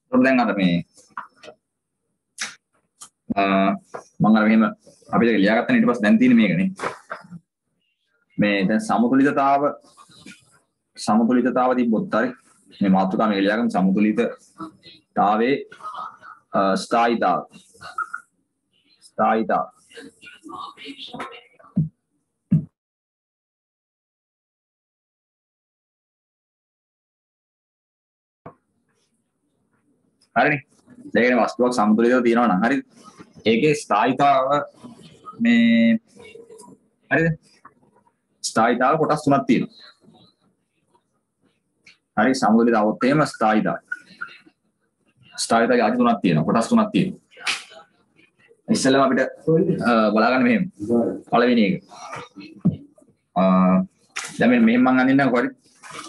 දැන් අර මේ මම අර මෙහෙම අපිට ලියාගත්තා ඊට පස්සේ දැන් තියෙන්නේ මේකනේ. මේ දැන් සමතුලිතතාව තිබ්බොත් හරි මේ මාතෘකාව මේක ලියාගමු සමතුලිතතාවේ ස්ථායීතාව හරිනේ. දැන් වස්තුවක් සමතුලිතව තියෙනවා නම් හරිද? ඒකේ ස්ථායීතාව මේ හරිද? ස්ථායීතාව කොටස් තුනක් තියෙනවා. හරි සමතුලිතවොත් එහෙම ස්ථායීතාව ආදි තුනක් තියෙනවා. කොටස් තුනක් තියෙනවා. ඉස්සෙල්ලාම අපිට බලා ගන්න මෙහෙම. පළවෙනි එක. දැන් මෙහෙම මම අඳින්නකෝ හරි.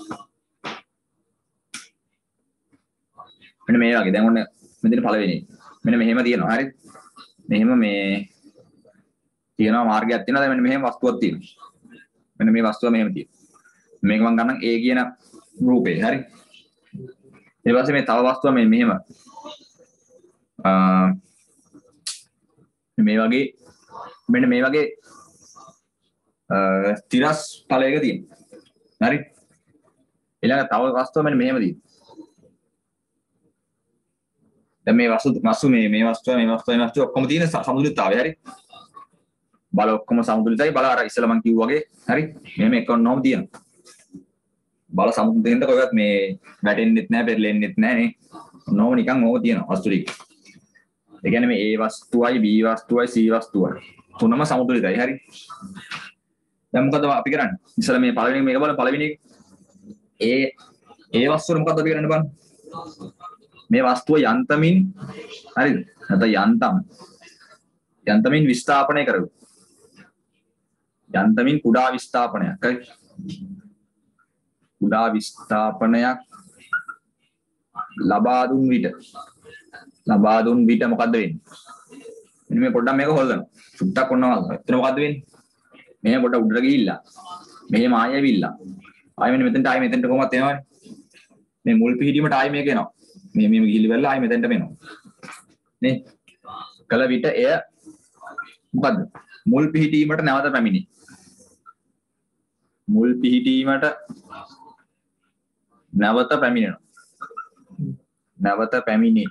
මෙන්න මේ වගේ දැන් ඔන්න මෙතන පළවෙනි මෙන්න මෙහෙම තියෙනවා හරි මෙහෙම මේ තියෙනවා මාර්ගයක් තියෙනවා දැන් මෙන්න මෙහෙම වස්තුවක් තියෙනවා මෙන්න මේ වස්තුව මෙහෙම තියෙනවා මේක මම ගන්නම් A කියන රූපේ හරි ඊට පස්සේ මේ තව වස්තුවක් මෙහෙම මෙන්න මේ වගේ තිරස් ඵලයක තියෙනවා හරි ඊළඟ තව වස්තුව මෙන්න මෙහෙම තියෙනවා දැන් මේ වස්තු ඔක්කොම තියෙන සමතුලිතතාවය හරි බල ඔක්කොම සමතුලිතයි බල අර ඉස්සෙල්ලා මම කිව්වා වගේ හරි මෙහෙම එකනොම තියෙනවා බල සමතුලිතෙන්ද කොහෙවත් මේ වැටෙන්නෙත් නැහැ පෙරලෙන්නෙත් නැහැ නේ නෝම නිකන් ඕක තියෙනවා වස්තු ටික ඒ කියන්නේ මේ A වස්තුවයි B වස්තුවයි C වස්තුවයි තුනම සමතුලිතයි හරි දැන් මොකද අපි කරන්නේ ඉස්සෙල්ලා මේ පළවෙනි මේක බලන්න පළවෙනි එක A වස්තුවේ මොකද අපි කරන්නේ බලන්න මේ වස්තුව යන්තමින් හරිද නැත්නම් යන්තමින් විස්ථාපනය කරගන්න යන්තමින් කුඩා විස්ථාපනයක් හරි කුඩා විස්ථාපනයක් ලබා දුන් විට මොකද්ද වෙන්නේ මෙන්න මේ පොඩ්ඩක් මේක හොල්ලනවා සුට්ටක් ඔන්නවා එතන මොකද්ද වෙන්නේ මෙහෙම පොඩ්ඩක් උඩට ගිහිල්ලා මෙහෙම ආයෙ ඇවිල්ලා ආයෙ මෙතෙන්ට කොහොමද එනවනේ මේ මුල් පිහිටීමට ආයෙ මේක එනවා මේ ගිහිලි වෙලා ආයෙ මෙතෙන්ට වෙනවා නේ කල විට එය මොකද්ද මුල් පිහිටීමට නැවත පැමිණි මුල් පිහිටීමට නැවත පැමිණි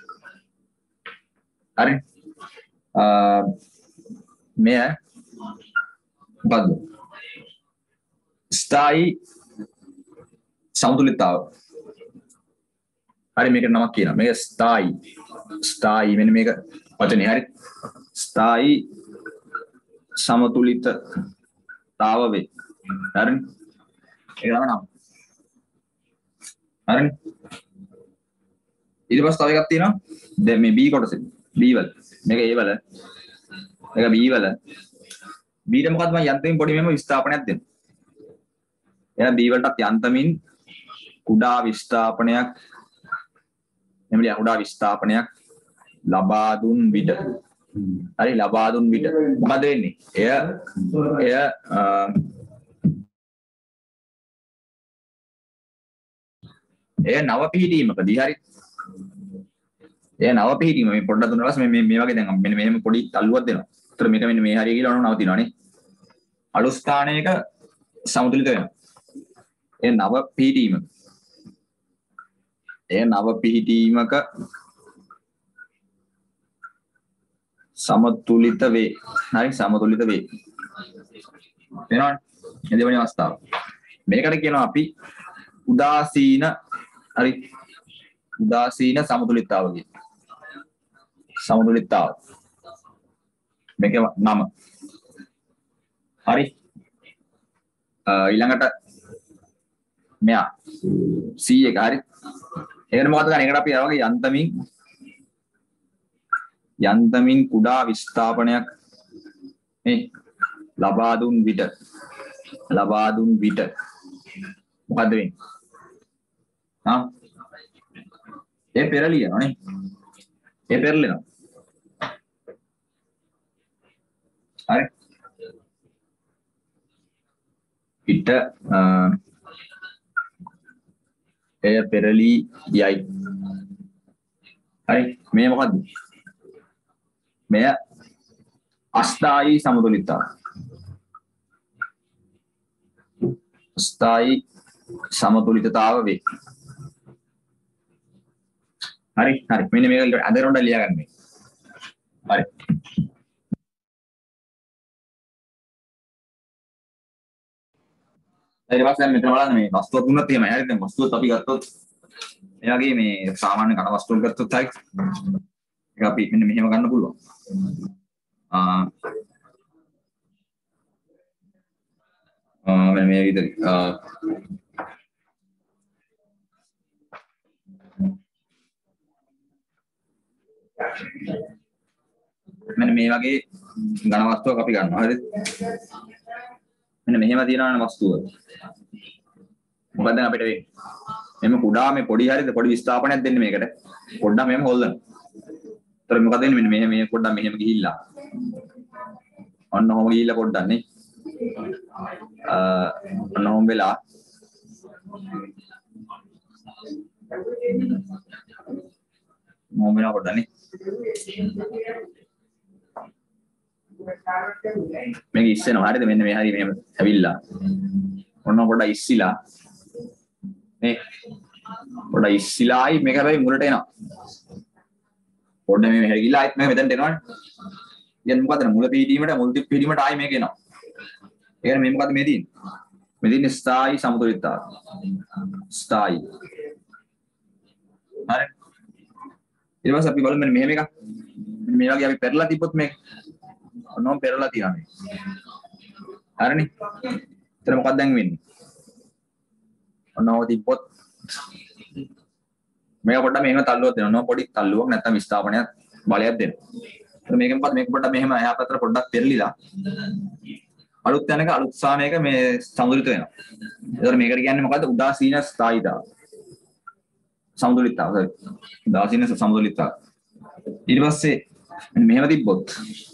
හරි මෙය මොකද්ද ස්ථායි සමතුලිතතාව හරි මේකට නමක් කියනවා මේක ස්ථායි මෙන්න මේක වචනේ හරි ස්ථායි සමතුලිතතාව වේ හරි ඒක තමයි නම හරි ඊට පස්සේ තව එකක් තියෙනවා දැන් මේ B කොටස B වල මේක A වල මේක B වල B ට මොකද්ද මම යන්තමින් පොඩි මෙහෙම විස්ථාපනයක් දෙන්න එහෙනම් B වලටත් යන්තමින් කුඩා විස්ථාපනයක් එමෙලිය කුඩා විස්ථාපනයක් ලබා දුන් විට හරි ලබා දුන් විට මොකද වෙන්නේ එය නව පිහිටීමකදී හරි නව පිහිටීම මේ පොඩ්ඩක් දුන්නා ඊපස්සේ මේ වගේ දැන් මෙන්න මෙහෙම පොඩි තල්ලුවක් දෙනවා. ඒතර මේක මෙන්න මේ හරිය කියලා නවතිනවානේ. අලුත් ස්ථානයක සමතුලිත වෙනවා. ඒ නව පිහිටීමක සමතුලිත වේ. හරි සමතුලිත වේ. වෙනවනේ. මේ දෙවෙනි අවස්ථාව. මේකට කියනවා අපි උදාසීන හරි උදාසීන සමතුලිතතාව කියන. සමතුලිතතාව. මේක නම. හරි. ඊළඟට මෙයා C එක හරි. ඒකට මොකද කරන්නේ? ඒකට අපි ආවගේ යන්තමින් කුඩා විස්ථාපනයක් මේ ලබා දුන් විට මොකද වෙන්නේ? ඒ පෙරලියනනේ. ඒ පෙරලෙනවා. හරි. පිට එය පෙරලී යයි. හරි මේ මොකද්ද? මෙය අස්ථායි සමතුලිතතාව. අස්ථායි සමතුලිතතාව වේ. හරි හරි මෙන්න මේක අදරොන්ඩ ලියා ගන්න. හරි. ඊට පස්සේ මෙතන බලන්න මේ වස්තුව තුනක් තියෙනවා. හරි දැන් වස්තුවත් අපි ගත්තොත් මේ වගේ මේ සාමාන්‍ය කන වස්තුවක් ගත්තොත් හරි ඒක අපි මෙන්න මෙහෙම ගන්න පුළුවන්. මෙන්න මේ විදිහට මෙන්න මේ වගේ ඝන වස්තුවක් අපි ගන්නවා. හරිද? මෙන්න මෙහෙම තියෙනවනේ වස්තුව. මොකද දැන් අපිට මෙන්න කුඩා මේ පොඩි හරිද පොඩි විස්ථාපනයක් දෙන්න මේකට. පොඩ්ඩක් මෙහෙම හොල්ලන්න. ඒතර මොකද වෙන්නේ මෙන්න මෙහෙම පොඩ්ඩක් මෙහෙම ගිහිල්ලා. ඔන්න ඔහොම ගිහිල්ලා පොඩ්ඩක් නේ. ඔන්න ඔහොම වෙලා මොම වෙනවා පොඩ්ඩක් නේ. මේක ඉස්සෙනවා හරිද මෙන්න මේ හරි මෙහෙම ඇවිල්ලා ඔන්න පොඩ්ඩක් ඉස්සිලා නේ පොඩ්ඩක් ඉස්සිලායි මේක හැබැයි මුලට එනවා පොඩ්ඩක් මේ හැරිගිලා ආයෙත් මේක මෙතනට එනවනේ දැන් මොකද මුල පිටීමට මුල් පිටීමට ආයෙ මේක එනවා ඒ කියන්නේ මේ මොකද මේ තියෙන්නේ මේ තියෙන්නේ ස්ථායි සමතුලිතතාව ස්ථායි හරි ඊට පස්සේ අපි බලමු මෙන්න මෙහෙම එකක් මේ වගේ අපි පෙරලා තිබ්බොත් මේක ඔන්නෝම පෙරලා තියනවා මේ. හරිනේ. එතන මොකක්ද දැන් වෙන්නේ? ඔන්නෝම තිබ්බොත් මේක පොඩ්ඩක් මෙහෙම තල්ලුවක් දෙනවා. ඔන්නෝම පොඩි තල්ලුවක් නැත්නම් විස්ථාපනයක් බලයක් දෙනවා. එතන මේකෙන් පස්සේ මේක පොඩ්ඩක් මෙහෙම එහා පැත්තට පොඩ්ඩක් පෙරලිලා අලුත් යනක අලුත් සාමයක මේ සමතුලිත වෙනවා. ඒතර මේකට කියන්නේ මොකද්ද? උදාසීන ස්ථායීතාව. සමතුලිතතාව. උදාසීන සමතුලිතතාව. ඊට පස්සේ මෙහෙම තිබ්බොත්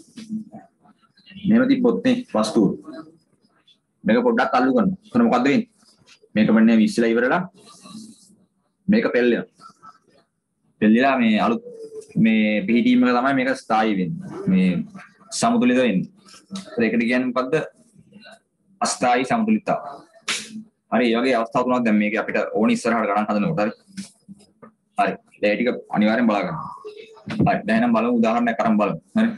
නේ වස්තුව මේක පොඩ්ඩක් අල්ලු කරනවා. එතන මොකද්ද වෙන්නේ? මේක මෙන්න විශ්ලා ඉවරලා මේක පෙල්ලෙනවා. පෙල්ලිලා මේ අලුත් මේ පිහිටීම එක තමයි මේක ස්ථායි වෙන්නේ. මේ සමතුලිත වෙන්නේ. ඒකට කියන්නේ මොකද්ද? අස්ථායි සමතුලිතතාව. හරි, මේ වගේ අවස්ථා තුනක් දැන් මේක අපිට ඕනි ඉස්සරහට ගණන් හදනකොට හරි. හරි. ඒ ටික අනිවාර්යෙන් බලා ගන්න. හරි. දැන් එහෙනම් බලමු උදාහරණයක් අරන් බලමු. හරි.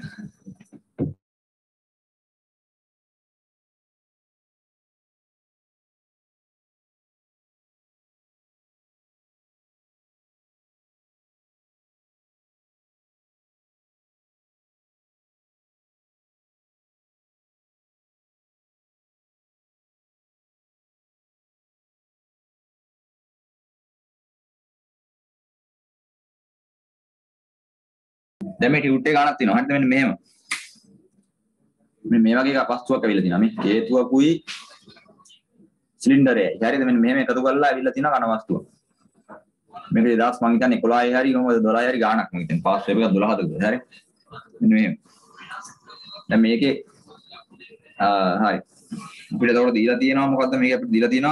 දැන් මේ ටියුට් එක ගන්නක් තියෙනවා. හරිද? මෙන්න මෙහෙම. මේ වගේ එකක් වස්තුවක් ඇවිල්ලා තියෙනවා. මේ හේතුවකුයි සිලින්ඩරයයි. හරිද? මෙන්න මෙහෙම එකතු කරලා ඇවිල්ලා තියෙනවා කන වස්තුව. මේක 2000 මං හිතන්නේ 11 හරි කොහමද 12 හරි ගාණක් මං හිතන්නේ. පාස් වේප් එක 12ද හරි. මෙන්න මෙහෙම. දැන් මේකේ හරි. අපිට ඒකට දීලා තියෙනවා මොකද්ද මේක අපිට දීලා තියෙනවා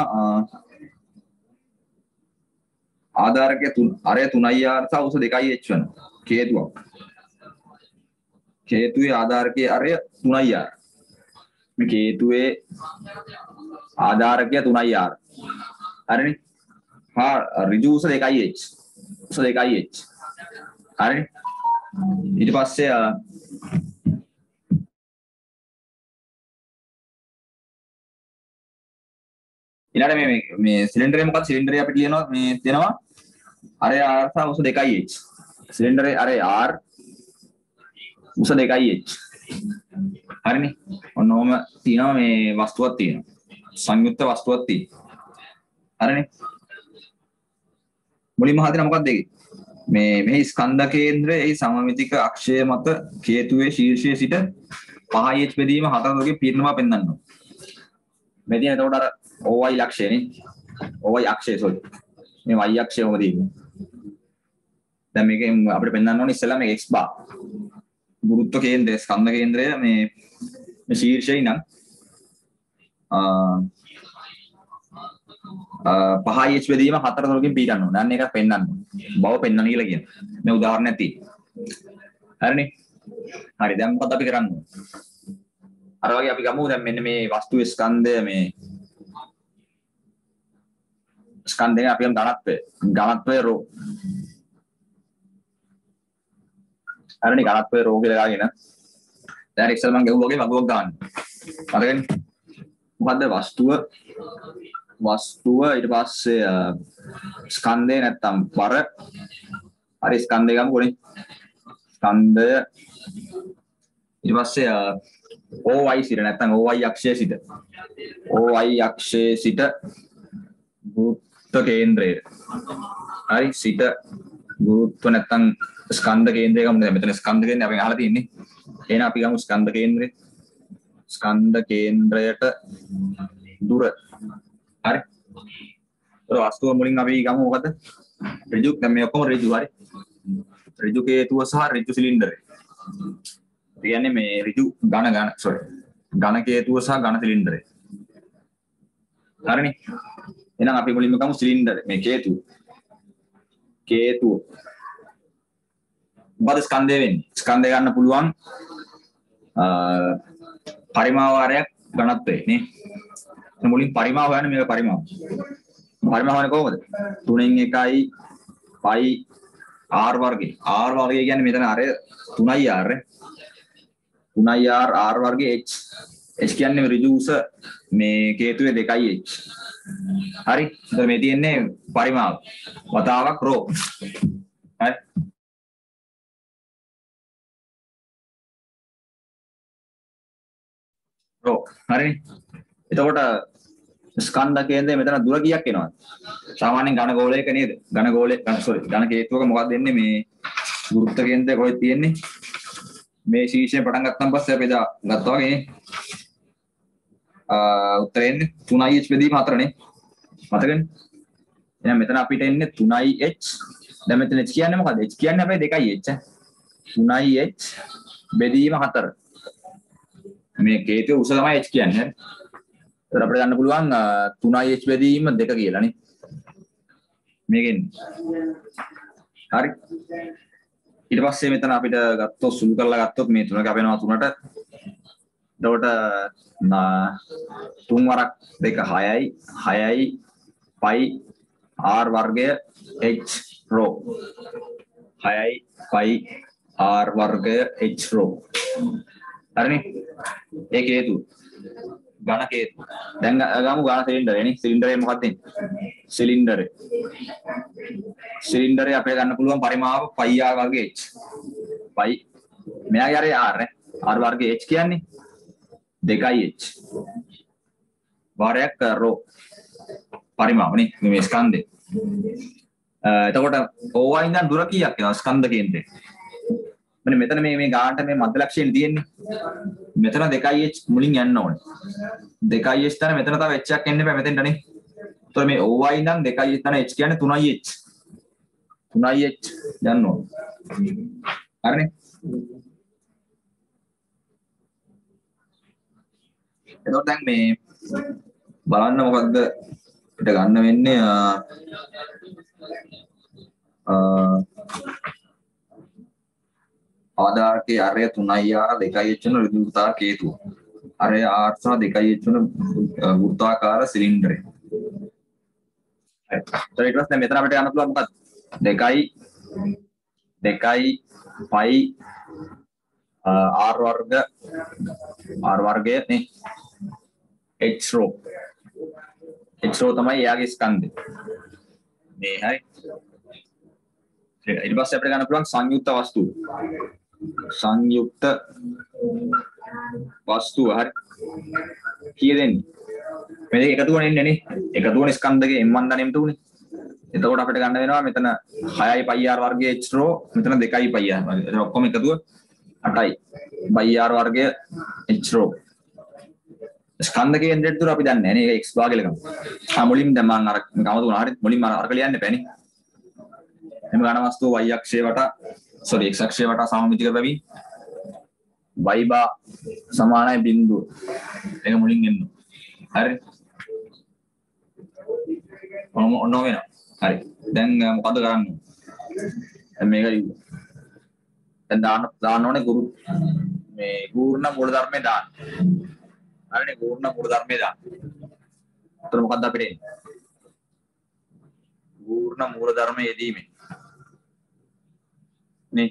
ආධාරකයේ අරය 3IR සහ උස 2IH වෙන හේතුවක්. හේතුවේ ආධාරකයේ අරය 3IR. මේ හේතුවේ ආධාරකය 3IR. හරිනේ? හා ඍජු උස 2IH. උස 2IH. හරිනේ? ඊට පස්සේ ඊළඟට මේ සිලින්ඩරේ මොකක්ද සිලින්ඩරේ අපිට කියනවා මේ දෙනවා අරය R සහ උස 2IH. සිලින්ඩරේ අරය R උස 2IH. හරිනේ? ඔන්න ඔහම තියෙනවා මේ වස්තුවක් තියෙනවා. සංයුක්ත වස්තුවක් තියෙනවා. හරිනේ? මුලින්ම හදින මොකක්ද ඒකේ? මේ ස්කන්ධ කේන්ද්‍රයේ සමමිතික අක්ෂය මත හේතුවේ ශීර්ෂයේ සිට 5H බෙදීම 4 පිරිනමා පෙන්වනවා. මේ තියෙන එතකොට අර OY ලක්ෂයනේ. OY අක්ෂය සෝරි. මේ Y අක්ෂය මොකද තියෙන්නේ? දැන් මේකෙන් අපිට පෙන්වන්න ඕනේ ඉස්සෙල්ලා මේ x bar. ගුරුත්ව කේන්ද්‍රය ස්කන්ධ කේන්ද්‍රය මේ ශීර්ෂයේ නම් පහයි h බෙදීම 4 තුනකින් පීඩන්න ඕන. අන්න ඒක පෙන්වන්න. බව පෙන්වන්න කියලා කියන. මේ උදාහරණයක් තියෙනවා. හරිනේ. හරි දැන් මොකද අපි කරන්නේ? අර වගේ අපි ගමු දැන් මෙන්න මේ වස්තුවේ ස්කන්ධය මේ ස්කන්ධය අපි ගමු ඝනත්වය රෝ. හරිනේ ඝනත්වය රෝ කියලා ගාගෙන දැන් ඉස්සෙල් මම ගෙවුවා වගේ වගුවක් දාන්න. හරිනේ. මොකද්ද වස්තුව ඊට පස්සේ ස්කන්ධය නැත්තම් බර හරි ස්කන්ධය ගමු කොනේ ස්කන්ධය ඊට පස්සේ OY සිට නැත්තම් OY අක්ෂයේ සිට ගුරුත්ව කේන්ද්‍රය හරි සිට ගුරුත්ව නැත්තම් ස්කන්ධ කේන්ද්‍රය ගමු දැන් මෙතන ස්කන්ධ කේන්ද්‍රය අපි අහලා තියෙන්නේ එහෙනම් අපි ගමු ස්කන්ධ කේන්ද්‍රයට දුර හරි ඒක වස්තුව මුලින් අපි ගමු මොකද ඍජු දැන් මේ ඔක්කොම ඍජු හරි ඍජු හේතුව සහ ඍජු සිලින්ඩරය කියන්නේ මේ ඍජු ඝන හේතුව සහ ඝන සිලින්ඩරය හරිනේ එහෙනම් අපි මුලින්ම ගමු සිලින්ඩර් මේ හේතුව මොකද ස්කන්ධය වෙන්නේ ස්කන්ධය ගන්න පුළුවන් පරිමාවාරයක් ඝනත්වයේ නේ මුලින් පරිමාව හොයන්න මේක පරිමාව හොයන්නේ කොහොමද 3න් 1යි පයි r වර්ගය කියන්නේ මෙතන අර 3යි r 3යි r වර්ගයේ h කියන්නේ ඍජු උස මේ හේතුවේ 2යි h හරි එතන මේ තියෙන්නේ පරිමාව වතාවක් රෝ හරි රෝ හරි එතකොට ස්කන්ධ කේන්ද්‍රය මෙතන දුර කීයක් එනවද? සාමාන්‍යයෙන් ඝන ගෝලයක නේද? ඝන හේතුවක මොකක්ද වෙන්නේ මේ ගුරුත්ව කේන්ද්‍රය කොහෙද තියෙන්නේ? මේ ශීර්ෂයෙන් පටන් ගත්තන් පස්සේ අපි එදා ගත්තා වගේ උත්තරේ එන්නේ 3h බෙදීම 4 නේ. මතකනේ? එහෙනම් මෙතන අපිට එන්නේ 3h. දැන් මෙතන h කියන්නේ මොකද්ද? h කියන්නේ අපේ 2h. 3h බෙදීම 4. මේ හේතුවේ උස තමයි h කියන්නේ. ඒතර අපිට ගන්න පුළුවන් 3h බෙදීම 2 කියලා නේ. මේකෙන්. හරි. ඊට පස්සේ මෙතන අපිට ගත්තොත් සුළු කරලා ගත්තොත් මේ 3 කැපෙනවා 3ට. එතකොට 3 වරක් 2 6යි 6යි පයි r වර්ගය h රෝ 6යි පයි r වර්ගය h රෝ. හරිනේ. ඒක හේතුව. ඝන හේතුව. දැන් ගමු ඝන සිලින්ඩරේ නේ. සිලින්ඩරේ මොකක්ද තියෙන්නේ? සිලින්ඩරේ අපේ ගන්න පුළුවන් පරිමාව පයි r වර්ගය h. පයි මෙයාගේ r නේ. r වර්ගය h කියන්නේ 2h. වාරයක් රෝ පරිමාව නේ මේ ස්කන්ධේ. එතකොට OY ඉඳන් දුර කීයක් වෙනවද ස්කන්ධ කේන්ද්‍රේ? මෙතන මේ ගානට මේ මධ්‍ය ලක්ෂයෙන් තියෙන්නේ. මෙතන 2h මුලින් යන්න ඕනේ. 2h තන මෙතන තව h එකක් එන්න බෑ මෙතෙන්ට නේ. ඒතකොට මේ OY ඉඳන් 2h තන h කියන්නේ 3h. 3h යන්න ඕනේ. හරිනේ. එතකොට දැන් මේ බලන්න මොකද්ද පිට ගන්න වෙන්නේ ආධාරකයේ අරය 3i r 2h වෙන ඍජු වෘත්තාකාර හේතුව. අරය r සහ 2h වෙන වෘත්තාකාර සිලින්ඩරය. හරි. ඊට පස්සේ මෙතන අපිට ගන්න පුළුවන් මොකක්ද? 2i පයි r වර්ගය නේ h රෝ තමයි එයාගේ ස්කන්ධය. මේ හරි. ඊට පස්සේ අපිට ගන්න පුළුවන් සංයුක්ත වස්තුව හරි. කීයද එන්නේ? මේ දෙක එකතු වෙන ඉන්නේ නේ. එකතු වෙන ස්කන්ධකේ m1 දන m2 නේ. එතකොට අපිට ගන්න වෙනවා මෙතන 6යි පයි r වර්ගයේ h රෝ මෙතන 2යි පයි r වර්ගය. එතන ඔක්කොම එකතුව 8යි පයි r වර්ගය h රෝ. ස්කන්ධ කේන්ද්‍රයට දුර අපි දන්නේ නැහැ නේ. ඒක x භාගය ලගමු. මුලින්ම දැන් මම අර ගම දුනා. හරි. මුලින්ම අරක ලියන්න එපා නේ. එම ඝන වස්තුව y අක්ෂය වටා x අක්ෂය වටා සමමිතික වෙවි y බා සමානයි බිඳුව. ඒක මුලින් එන්න. හරි. ඔන්න වෙනවා. හරි. දැන් මොකද කරන්නේ? දැන් මේක දැන් දාන්න ඕනේ මේ ගූර්ණ මූල ධර්මයේ දාන්න. හරිනේ ගූර්ණ මූල ධර්මයේ දාන්න. එතකොට මොකද්ද අපිට එන්නේ? ගූර්ණ මූල ධර්මයේ යෙදීමෙන්. නේ.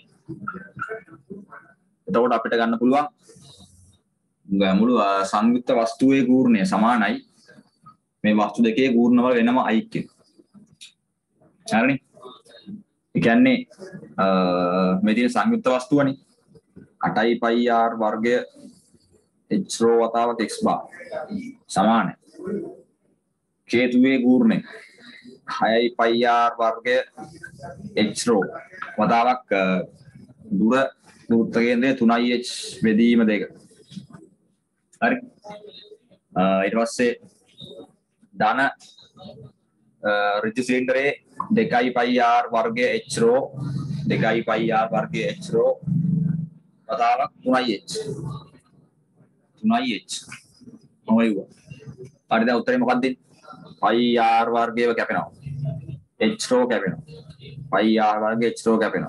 එතකොට අපිට ගන්න පුළුවන් මුළු සංයුක්ත වස්තුවේ ගූර්ණය සමානයි මේ වස්තු දෙකේ ගූර්ණ වල වෙනම ඓක්‍ය. හරිනේ. ඒ කියන්නේ මේ තියෙන සංයුක්ත වස්තුවනේ 8යි පයි r වර්ගය h rho වතාවක් x bar සමානයි. හේතුවේ ගූර්ණය 6යි පයි r වර්ගය h rho වතාවක් දුර වෘත්ත කේන්ද්‍රය 3යි h බෙදීම 2. හරි. ඊට පස්සේ ධන ඍජු සිලින්ඩරයේ 2යි පයි r වර්ගය h rho 2යි පයි r වර්ගය h rho වතාවක් 3යි h 3යි h මොකද? හරි දැන් උත්තරේ මොකක්ද? පයි r වර්ගයව කැපෙනවා. h rho කැපෙනවා. පයි r වර්ගය h rho කැපෙනවා.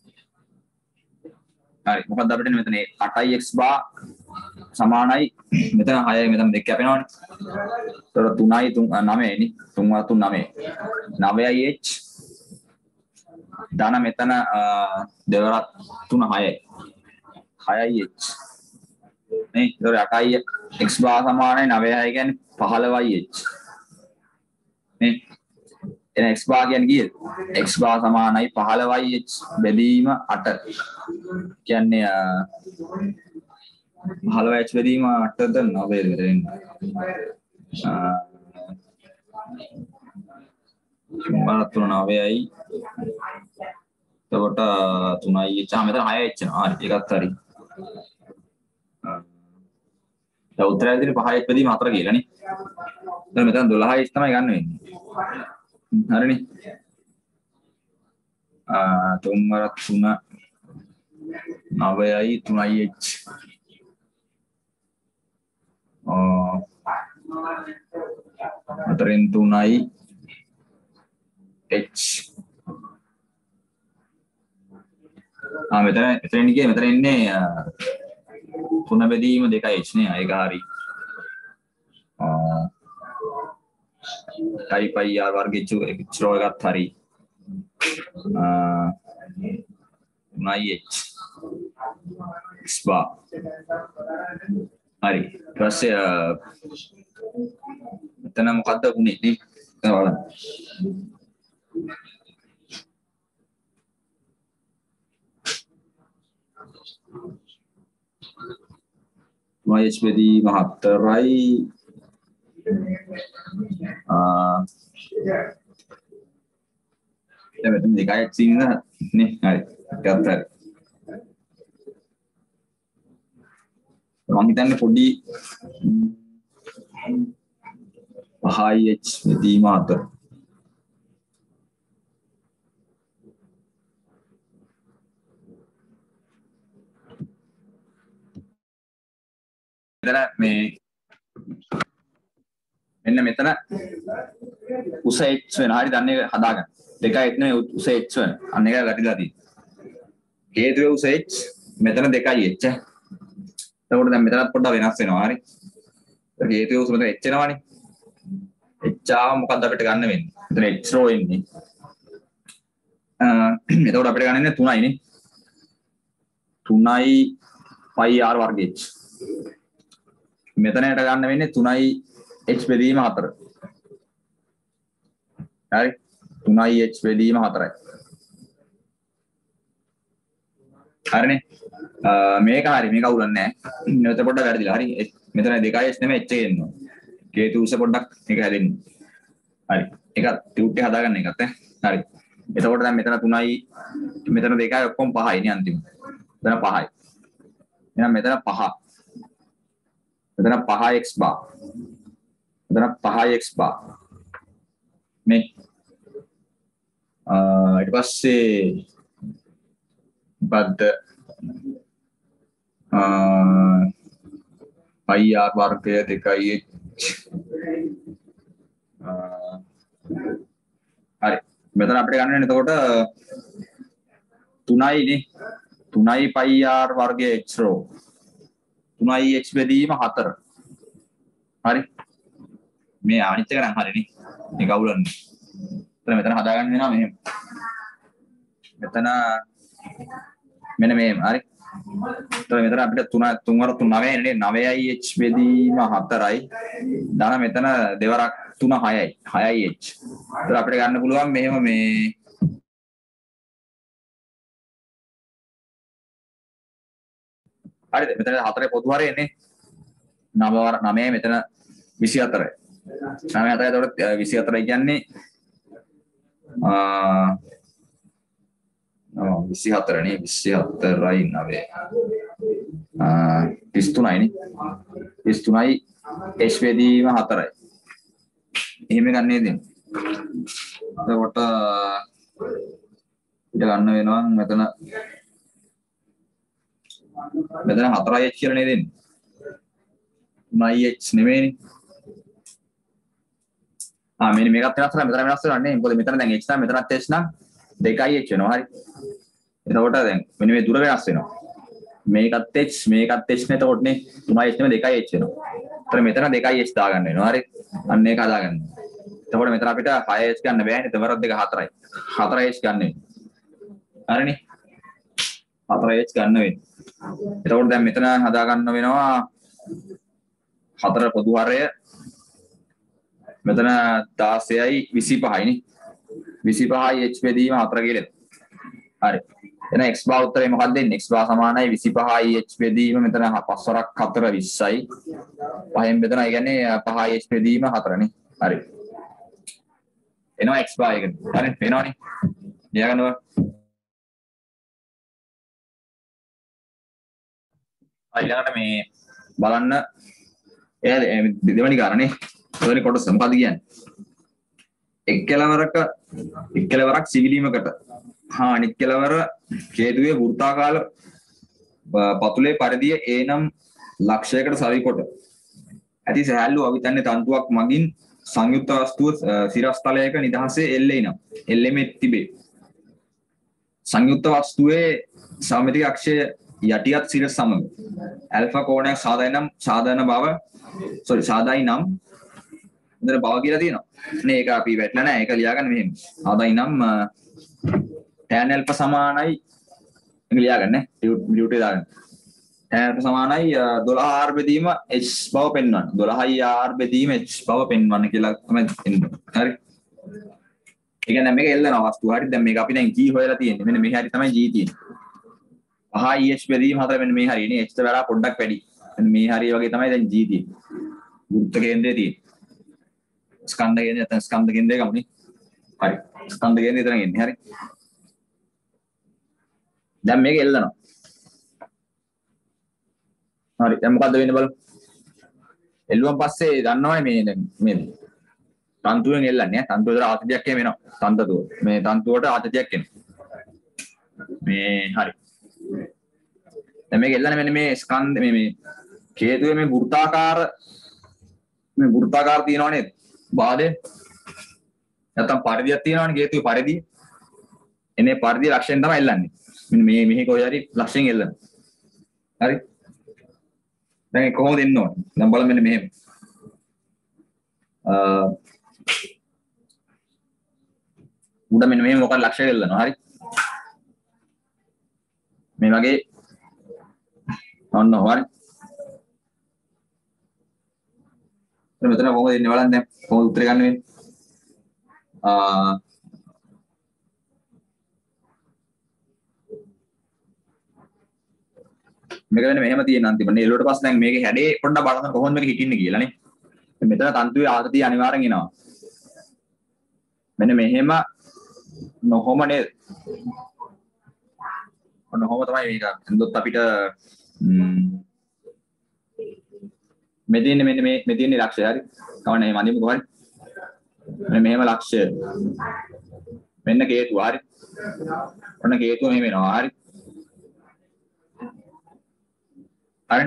හරි මොකක්ද අපිට මෙතන 8යි x bar සමානයි මෙතන 6යි මෙතන 2 කැපෙනවනේ. ඒතර 3යි 9යි නේ 3 වත් 9යි 9යි h ධන මෙතන දෙවරක් 3 6යි 6යි h නේ. ඒතර 8යි x bar සමානයි 9යි කියන්නේ 15යි h නේ. එන x bar කියන්නේ කීයද? x bar සමානයි 15යි h බෙදීම 8 කියන්නේ 15යි h බෙදීම 8ද 9ද මෙතන මාත් 9යි එතකොට 3යි h මෙතන 6යි h නවා. හරි ඒකත් හරි. දැන් උත්තරය දෙන්නේ 5යි h බෙදීම 4 කියලා නේ. දැන් මෙතන 12යි h තමයි ගන්න වෙන්නේ. හරිනේ. 3 වරක් 3 9යි 3යි h අතරින් 3යි h මෙතන ඉන්නේ 3 බෙදීම 2යි h නේ. ඒක හරි. යි පයි r වර්ගය h rho එකත් හරි. 9h x bar හරි. ඊට පස්සේ මෙතන මොකද්ද වුනේ නේ? බලන්න. h බෙදීම 4යි දැන් මෙතන 2යි h ඉන්න නේ. හරි. ගත්තා. මම හිතන්නේ පොඩි 5යි h බෙදීම 4 මෙන්න මෙතන උස h වෙන. හරි දන්නේ හදාගන්න. 2යි h නෙවෙයි උස h වෙන. අන්න එක වැටිලා තියෙන්නේ. හේතුවේ උස h මෙතන 2යි h. එතකොට දැන් මෙතනත් පොඩ්ඩක් වෙනස් වෙනවා. හරි. හේතුවේ උස මෙතන h වෙනවනේ. h ආව මොකද්ද අපිට ගන්න වෙන්නේ? මෙතන h rho එන්නේ. එතකොට අපිට ගන්න ඉන්නේ 3යි නේ. 3යි පයි r වර්ග h. මෙතනට ගන්න වෙන්නේ 3යි h බෙදීම 4. හරි 3යි h බෙදීම 4යි. හරිනේ. මේක හරි මේක අවුලක් නැහැ. මෙතන පොඩ්ඩක් වැරදිලා. හරි මෙතන 2යි h නෙමෙයි h එක එන්නේ. හේතු උස පොඩ්ඩක් මේක හැදෙන්නේ. හරි. ඒක ටියුට් එක හදාගන්න එකත් හරි. එතකොට දැන් මෙතන 3යි මෙතන 2යි ඔක්කොම 5යි නේ අන්තිම. මෙතන 5යි. එහෙනම් මෙතන 5. මෙතන 5 x bar. මෙතන 5 x bar. මේ ඊට පස්සේ බද්ද පයි r වර්ගය 2යි h හරි. මෙතන අපිට ගන්න වෙන එතකොට 3යි නේ. 3යි පයි r වර්ගය h රෝ. 3යි h බෙදීම 4. හරි. මේ අනිත් එක නම් හරිනේ. මේක අවුලන්නේ. මෙතන හදාගන්න වෙනවා මෙහෙම. මෙතන මෙන්න මෙහෙම හරි. එතකොට මෙතන අපිට 3 වර 9යි නේ 9යි h බෙදීම 4යි. දාන මෙතන දෙවරක් 3 6යි. 6යි h. එතකොට අපිට ගන්න පුළුවන් මෙහෙම මේ හරිද? මෙතන 4 පොදු හරය එන්නේ. 9යි මෙතන 24යි. 9 4යි එතකොට 24යි කියන්නේ 24 නේ 24යි 9 33යි නේ 33යි h බෙදීම 4යි. එහෙම ගන්නේ දෙන්න. එතකොට ඊට ගන්න වෙනවා මෙතන 4යි h කියලා නේද එන්නේ. 9යි h නෙමෙයිනේ. මෙන්න මේකත් වෙනස් කරලා මෙතන වෙනස් වෙනවා නේ. මොකද මෙතන දැන් h නම් මෙතනත් h නම් 2යි h වෙනවා. හරි. එතකොට දැන් මෙන්න මේ දුර වෙනස් වෙනවා. මේකත් h මේකත් h නේ. එතකොට නේ 3යි h නෙමෙයි 2යි h වෙනවා. එතන මෙතන 2යි h දාගන්න වෙනවා. හරි. අන්න ඒක හදාගන්න. එතකොට මෙතන අපිට 6h ගන්න බෑනේ. දෙවරක් දෙක 4යි. 4h ගන්න වෙන්නේ. හරිනේ. 4h ගන්න වෙන්නේ. එතකොට දැන් මෙතන හදා ගන්න වෙනවා 4 පොදු හරය. මෙතන 16යි 25යි නේ. 25යි h බෙදීම 4 කියලා. හරි. එන x බා උත්තරේ මොකක්ද දෙන්නේ? x බා සමානයි 25යි h බෙදීම මෙතන 5 වරක් 4 20යි. 5න් බෙදනවා. ඒ කියන්නේ 5යි h බෙදීම 4 නේ. හරි. එනවා x බා එක. හරි. පේනවනේ. ලියාගන්නවා. ඊළඟට මේ බලන්න දෙවෙනි කාරණේ දෙවෙනි කොටස මොකද්ද කියන්නේ? එක්කලවරක් සිවිලීමකට අනිත් කෙලවර කේතුවේ වෘත්තාකාර පතුලේ පරිධිය a නම් ලක්ෂයකට සවි කොට ඇති සහැල්ලු අවිතන්නේ තන්තුවක් මගින් සංයුක්ත වස්තුව සිරස්තලයක නිදහසේ එල්ලේ නම් එල්ලෙමේ තිබේ. සංයුක්ත වස්තුවේ සමමිතික අක්ෂය යටියත් සිරස් සමග ඇල්ෆා කෝණයක් සාධාරණ නම් මෙතන බව කියලා තියෙනවා. නේ ඒක අපි වැටලා නැහැ. ඒක ලියාගන්න මෙහෙම. සාධාරණ නම් tan alpha සමානයි ඒක ලියාගන්න ඩියුටි දාගන්න. tan alpha සමානයි 12r බෙදීම h බව පෙන්වන්න. 12r බෙදීම h බව පෙන්වන්න කියලා තමයි එන්නේ. හරි. ඒ කියන්නේ මේක එල්ලනවා වස්තුව. හරි. දැන් මේක අපි දැන් g හොයලා තියෙන්නේ. මෙන්න මේ හරි තමයි g තියෙන්නේ. 5 h බෙදීම 4 මෙන්න මේ හරිය නේ. h ට වඩා පොඩ්ඩක් වැඩි. මෙන්න මේ හරිය වගේ තමයි දැන් g තියෙන්නේ. වෘත්ත කේන්ද්‍රයේ තියෙන්නේ. ස්කන්ධ කේන්ද්‍රය නැත්නම් ස්කන්ධ කේන්ද්‍රය ගමුනේ. හරි. ස්කන්ධ කේන්ද්‍රය විතරක් එන්නේ. හරි. දැන් මේක එල්ලනවා. හරි. දැන් මොකද්ද වෙන්නේ බලමු. එල්ලුවන් පස්සේ දන්නවනේ මේ දැන් මේ තන්තුවෙන් එල්ලන්නේ. තන්තුවේට ආතතියක් එහෙම එනවා. තන්තුව. මේ තන්තුවට ආතතියක් එනවා. මේ හරි. දැන් මේක එල්ලන්නේ මෙන්න මේ ස්කන්ධ මේ කේතුවේ මේ වෘත්තාකාර තියෙනවා නේද? බාදේ නැත්තම් පරිධියක් තියෙනවනේ කේතුවේ පරිධිය. එනේ පරිධිය ලක්ෂයෙන් තමයි එල්ලන්නේ. මෙන්න මෙහි කොහේ හරි ලක්ෂයෙන් එල්ලන. හරි. දැන් ඒක කොහොමද එන්න ඕනේ? දැන් බලන්න මෙන්න මෙහෙම. උඩ මෙන්න මෙහෙම මොකක්ද ලක්ෂයෙන් එල්ලනවා. හරි. මේ වගේ ඔන්න හරි. මෙතන කොහොමද එන්නේ බලන්න දැන් කොහොමද උත්තර ගන්න වෙන්නේ? මේක වෙන මෙහෙම තියෙන අන්තිමට නේ එළුවට පස්සේ දැන් මේකේ හැඩේ පොඩ්ඩක් බලන්න කොහොමද මේක හිටින්නේ කියලා නේ. මෙතන තන්තුවේ ආතතිය අනිවාර්යෙන් එනවා. මෙන්න මෙහෙම නොහොම නේද? ඔන්න කොහොම තමයි මේක. එතකොට අපිට මෙදින්නේ මෙන්න මේ මෙදින්නේ ලක්ෂය හරි. කවන්නේ මේ මදිමුකෝ හරි. මෙන්න මෙහෙම ලක්ෂය. මෙන්න කේතුව හරි. ඔන්න කේතුව මෙහෙම එනවා හරි. හරි.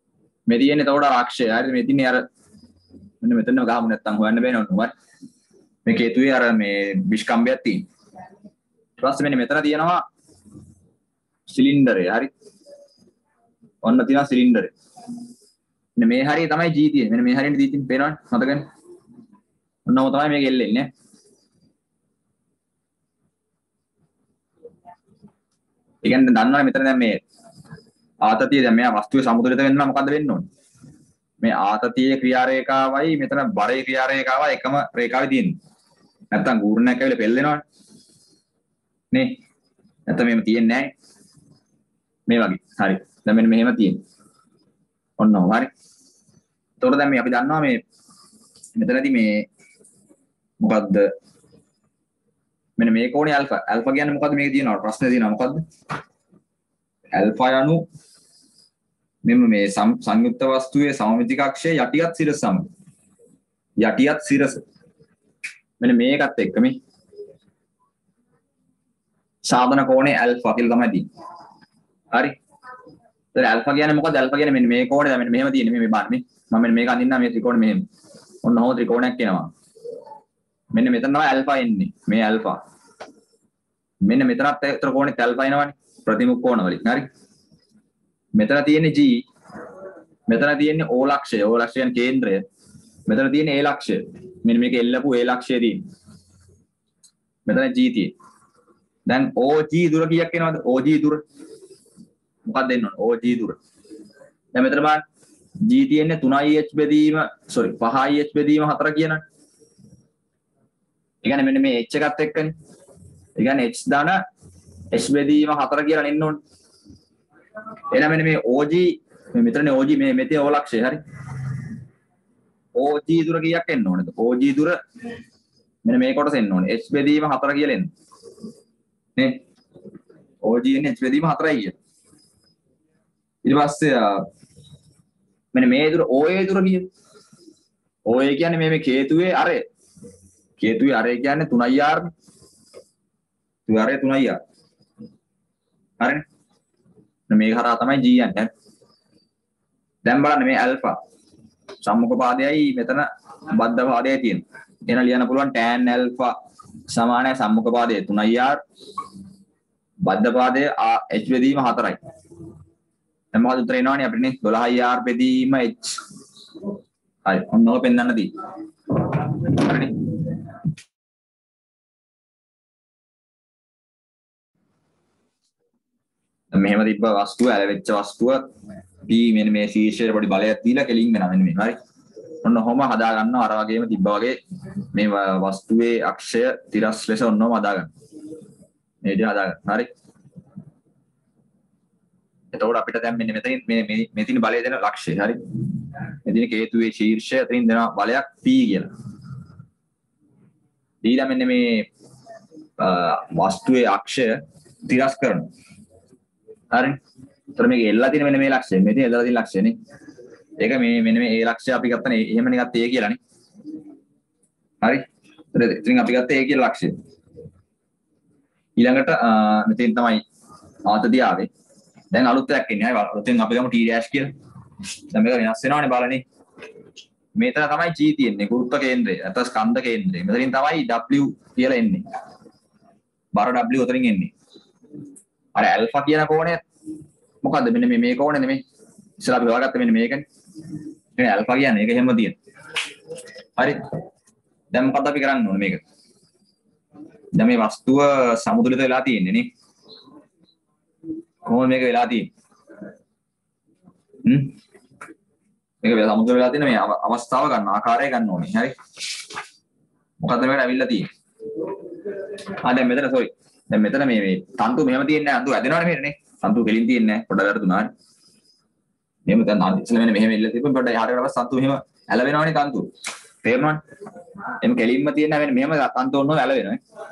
මෙදින්නේ එතකොට ලක්ෂය හරි. මෙදින්නේ අර මෙන්න මෙතනම ගහමු නැත්තම් හොයන්න බෑනේ ඔන්න හරි. මේ කේතුවේ අර මේ විස්කම්බයක් තියෙන. ඊට පස්සේ මෙන්න මෙතන තියෙනවා සිලින්ඩරය. හරි. ඔන්න තියෙනවා සිලින්ඩරය. මෙන්න මේ හරිය තමයි G තියෙන්නේ. මෙන්න මේ හරියට දී තියෙන්නේ පේනවනේ මතකනේ. ඔන්නම තමයි මේක එල්ලෙන්නේ. ඒ කියන්නේ දන්නවනේ මෙතන දැන් මේ ආතතිය දැන් මෙයා වස්තුවේ සමතුලිත වෙන්න නම් මොකද්ද වෙන්න ඕනේ? මේ ආතතියේ ක්‍රියාරේඛාවයි මෙතන බරේ ක්‍රියාරේඛාවයි එකම රේඛාවේ තියෙන්නේ. නැත්තම් ගූර්ණයක් ඇවිල්ලා පෙල්ලෙනවනේ. නේ? නැත්තම් මෙහෙම තියෙන්නේ නැහැ. මේ වගේ. හරි. දැන් මෙන්න මෙහෙම තියෙන්නේ. ඔන්න ඔහොම හරි. එතකොට දැන් මේ අපි දන්නවා මේ මෙතනදී මේ මොකද්ද? මෙන්න මේ කෝණේ ඇල්ෆා. ඇල්ෆා කියන්නේ මොකද්ද? මේක තියෙනවා ප්‍රශ්නේ තියෙනවා මොකද්ද? ඇල්ෆා යනු මෙන්න මේ සංයුක්ත වස්තුවේ සමමිතික අක්ෂය යටියත් සිරස සමග. යටියත් සිරස. මෙන්න මේකත් එක්ක මේ සාධන කෝණේ ඇල්ෆා කියලා තමයි තියෙන්නේ. හරි. ඒතර ඇල්ෆා කියන්නේ මොකද්ද? ඇල්ෆා කියන්නේ මෙන්න මේ කෝණේ දැන් මෙන්න මෙහෙම තියෙන්නේ මේ බලන්න මේ. මම මෙන්න මේක අඳින්නම් මේ ත්‍රිකෝණය මෙහෙම. ඔන්න ඔහොම ත්‍රිකෝණයක් එනවා. මෙන්න මෙතන තමයි ඇල්ෆා එන්නේ. මේ ඇල්ෆා. මෙන්න මෙතනත් ත්‍රිකෝණෙත් ඇල්ෆා එනවනේ. ප්‍රතිමුඛ කෝණ වලින්. හරි. මෙතන තියෙන්නේ G. මෙතන තියෙන්නේ O ලක්ෂය. O ලක්ෂය කියන්නේ කේන්ද්‍රය. මෙතන තියෙන්නේ A ලක්ෂය. මෙන්න මේක එල්ලපු A ලක්ෂය තියෙන්නේ. මෙතන G තියෙන්නේ. දැන් OG දුර කීයක් එනවද? OG දුර. මොකක්ද එන්න ඕනේ? OG දුර. දැන් මෙතන බලන්න G තියෙන්නේ 3IH බෙදීම 5IH බෙදීම 4 කියනනේ. ඒ කියන්නේ මෙන්න මේ H එකත් එක්කනේ. ඒ කියන්නේ H ධන H බෙදීම 4 කියලා නෙන්න ඕනේ. එහෙනම් මෙන්න මේ OG මේ මෙතනනේ OG මේ මෙතේ O ලක්ෂය හරි. OG දුර කීයක් එන්න ඕනේද? OG දුර මෙන්න මේ කොටස එන්න ඕනේ. H බෙදීම 4 කියලා එන්න. නේ? OG එන්නේ H බෙදීම 4යි කියලා. ඊට පස්සේ මෙන්න මේ දුර OA දුර කීයද? OA කියන්නේ මේ කේතුවේ අරය. කේතුවේ අරය කියන්නේ 3IR නේ. ඒ අරය 3IR. හරිනේ. මේක හරහා තමයි G යන්නේ. දැන් බලන්න මේ ඇල්ෆා සම්මුඛ පාදයයි මෙතන බද්ධ පාදයයි තියෙනවා. එන ලියන්න පුළුවන් tan ඇල්ෆා සමානයි සම්මුඛ පාදයේ 3IR බද්ධ පාදයේ H බෙදීම 4යි. දැන් මොකද උත්තර එනවනේ අපිට නේ 12IR බෙදීම H. හරි. ඔන්න ඔක පෙන්වන්න දී. හරිනේ. මෙහෙම තිබ්බ වස්තුව ඇලවෙච්ච වස්තුව P මෙන්න මේ ශීර්ෂයට පොඩි බලයක් දීලා කෙලින් වෙනවා මෙන්න මේ. හරි. ඔන්න ඔහොම හදා ගන්නවා අර වගේම තිබ්බා වගේ මේ වස්තුවේ අක්ෂය තිරස් ලෙස ඔන්නෝම හදා ගන්න. මේ විදිහ හදා ගන්න. හරි. එතකොට අපිට දැන් මෙන්න මෙතනින් මේ තියෙන බලය දෙන ලක්ෂය. හරි. මෙතන කේතුවේ ශීර්ෂය අතරින් දෙන බලයක් P කියලා. දීලා මෙන්න මේ වස්තුවේ අක්ෂය තිරස් කරනවා. හරි. ඒතර මේක එල්ලලා තියෙන මෙන්න මේ ලක්ෂය. මෙතන එල්ලලා තියෙන ලක්ෂය නේ. ඒක මේ මෙන්න මේ A ලක්ෂය අපි ගත්තනේ එහෙමනේ ගත්තේ A කියලානේ. හරි. ඒතර ඉතින් අපි ගත්තේ A කියලා ලක්ෂය. ඊළඟට මෙතෙන් තමයි ආතතිය ආවේ. දැන් අලුත් එකක් එන්නේ. හරි. අලුතෙන් අපි ගමු T dash කියලා. දැන් මේක වෙනස් වෙනවනේ බලන්නේ. මෙතන තමයි G තියෙන්නේ. ගුරුත්ව කේන්ද්‍රය. නැත්නම් ස්කන්ධ කේන්ද්‍රය. මෙතනින් තමයි W කියලා එන්නේ. බර W උතරින් එන්නේ. අර ඇල්ෆා කියන කෝණය මොකද්ද? මෙන්න මේ කෝණය නෙමෙයි. ඉස්සලා අපි හොයාගත්තේ මෙන්න මේකනේ. මේ ඇල්ෆා කියන්නේ ඒක හැම තියෙන. හරි. දැන් මොකද්ද අපි කරන්න ඕනේ මේක? දැන් මේ වස්තුව සමතුලිත වෙලා තියෙන්නේ නේ. කොහොමද මේක වෙලා තියෙන්නේ? මේක සමතුලිත වෙලා තියෙන මේ අවස්ථාව ගන්න ආකාරය ගන්න ඕනේ. හරි. මොකද්ද මේකට ඇවිල්ලා තියෙන්නේ? දැන් මෙතන sorry. දැන් මෙතන මේ තන්තු මෙහෙම තියෙන්නේ නැහැ. තන්තු ඇදෙනවනේ මෙහෙනේ. තන්තු කෙලින් තියෙන්නේ නැහැ. පොඩ්ඩක් වැරදුනා. හරි. මෙහෙම දැන් ඉස්සෙල්ලා මෙහෙම ඉල්ල තිබ්බ පොඩ්ඩක් එහාට ගියාම තන්තු මෙහෙම ඇලවෙනවනේ තන්තු. තේරෙනවනේ? එම් කෙලින්ම තියෙන හැම මෙහෙම තන්තු ඔන්නෝ ඇලවෙනවා.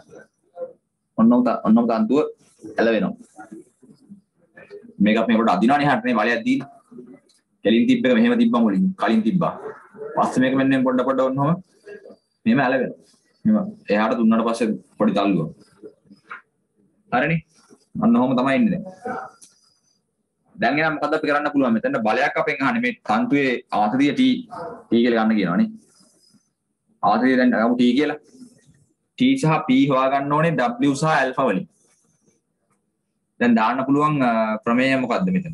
ඔන්නෝ තන්තුව ඇලවෙනවා. මේක අපි පොඩ්ඩක් අදිනවනේ එහාට මේ වලයක් දීන. කෙලින් තිබ්බ එක මෙහෙම තිබ්බා මුලින්. කලින් තිබ්බා. පස්සේ මේක මෙන්න පොඩ්ඩ ඔන්නෝම මෙහෙම ඇලවෙනවා. මෙහෙම එහාට දුන්නාට පස්සේ පොඩි තල්ලුවක්. හරිනේ. අන්න ඔහොම තමයි ඉන්නේ දැන් එහෙනම් මොකද්ද අපි කරන්න පුළුවන් මෙතන බලයක් අපෙන් අහන්නේ මේ තන්තුවේ ආතතිය T කියලා ගන්න කියනවනේ. ආතතිය දැන් ගමු T කියලා. T සහ P හොයාගන්න ඕනේ W සහ alpha වලින්. දැන් දාන්න පුළුවන් ප්‍රමේය මොකද්ද මෙතන?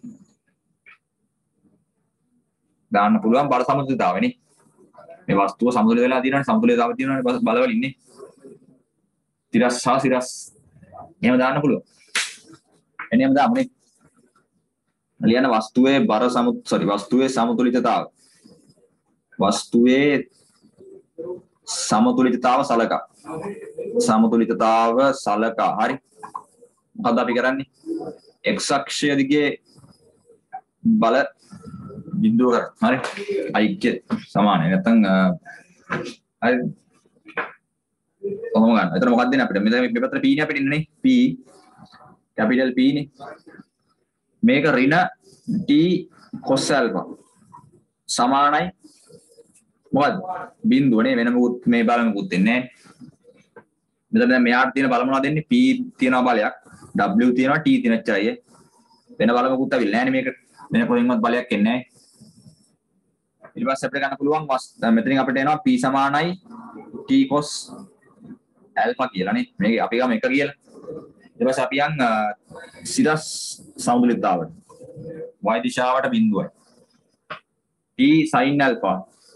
දාන්න පුළුවන් බල සමතුලිතතාවනේ. මේ වස්තුව සමතුලිත වෙලා තියෙනවනේ සමතුලිතතාවය තියෙනවනේ බලවලින් නේ. තිරස් සහ සිරස්. එහෙම දාන්න පුළුවන්. එනියම දාමුනේ. ලියන වස්තුවේ වස්තුවේ සමතුලිතතාව. වස්තුවේ සමතුලිතතාව සලකා. සමතුලිතතාව සලකා. හරි. මොකද අපි කරන්නේ? x අක්ෂය දිගේ බල බිඳුව කර. හරි. ഐക്‍ය සමානයි. නැත්නම් හරි. කොහොම ගන්න. එතන මොකක්ද දෙන්නේ අපිට? මෙතන මේ පැත්තට p නේ අපිට ඉන්නේ. p capital P නේ. මේක ඍණ t cos alpha සමානයි මොකද්ද? බිඳුවනේ වෙන මොකුත් මේ බල මොකුත් දෙන්නේ නැහැ. මෙතන දැන් මෙයාට තියෙන බල මොනවද දෙන්නේ? p තියෙනවා බලයක්, w තියෙනවා, t තියෙන චාරිය. වෙන බල මොකුත් අවිල්ල නැහැ නේ මේක. වෙන කොහෙන්වත් බලයක් එන්නේ නැහැ. ඊට පස්සේ අපිට ගන්න පුළුවන් මෙතනින් අපිට එනවා p සමානයි t cos alpha කියලා නේ. මේක අපි ගම එක කියලා. ඊට පස්සේ අපි යන් සිරස් සමතුලිතතාවට. y දිශාවට බිඳුවයි. t sin alpha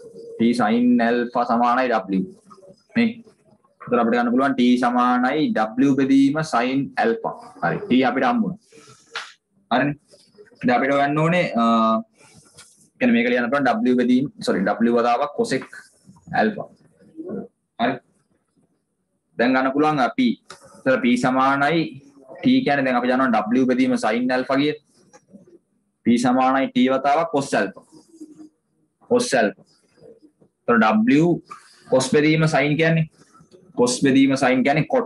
සමානයි w. මේ උතර අපිට ගන්න පුළුවන් t සමානයි w බෙදීම sin alpha. හරි. t අපිට හම්බුණා. හරිනේ. දැන් අපිට හොයන්න ඕනේ කියන්නේ මේක ලියන්න පුළුවන් w බෙදීම w වතාවක් cosec alpha. හරි. දැන් ගන්න පුළුවන් p. උතර p සමානයි t කියන්නේ දැන් අපි දන්නවා w බෙදීම sin alpha කිය. p සමානයි t වතාවක් cos alpha. cos alpha. तो W cos බෙදීම sin කියන්නේ cot.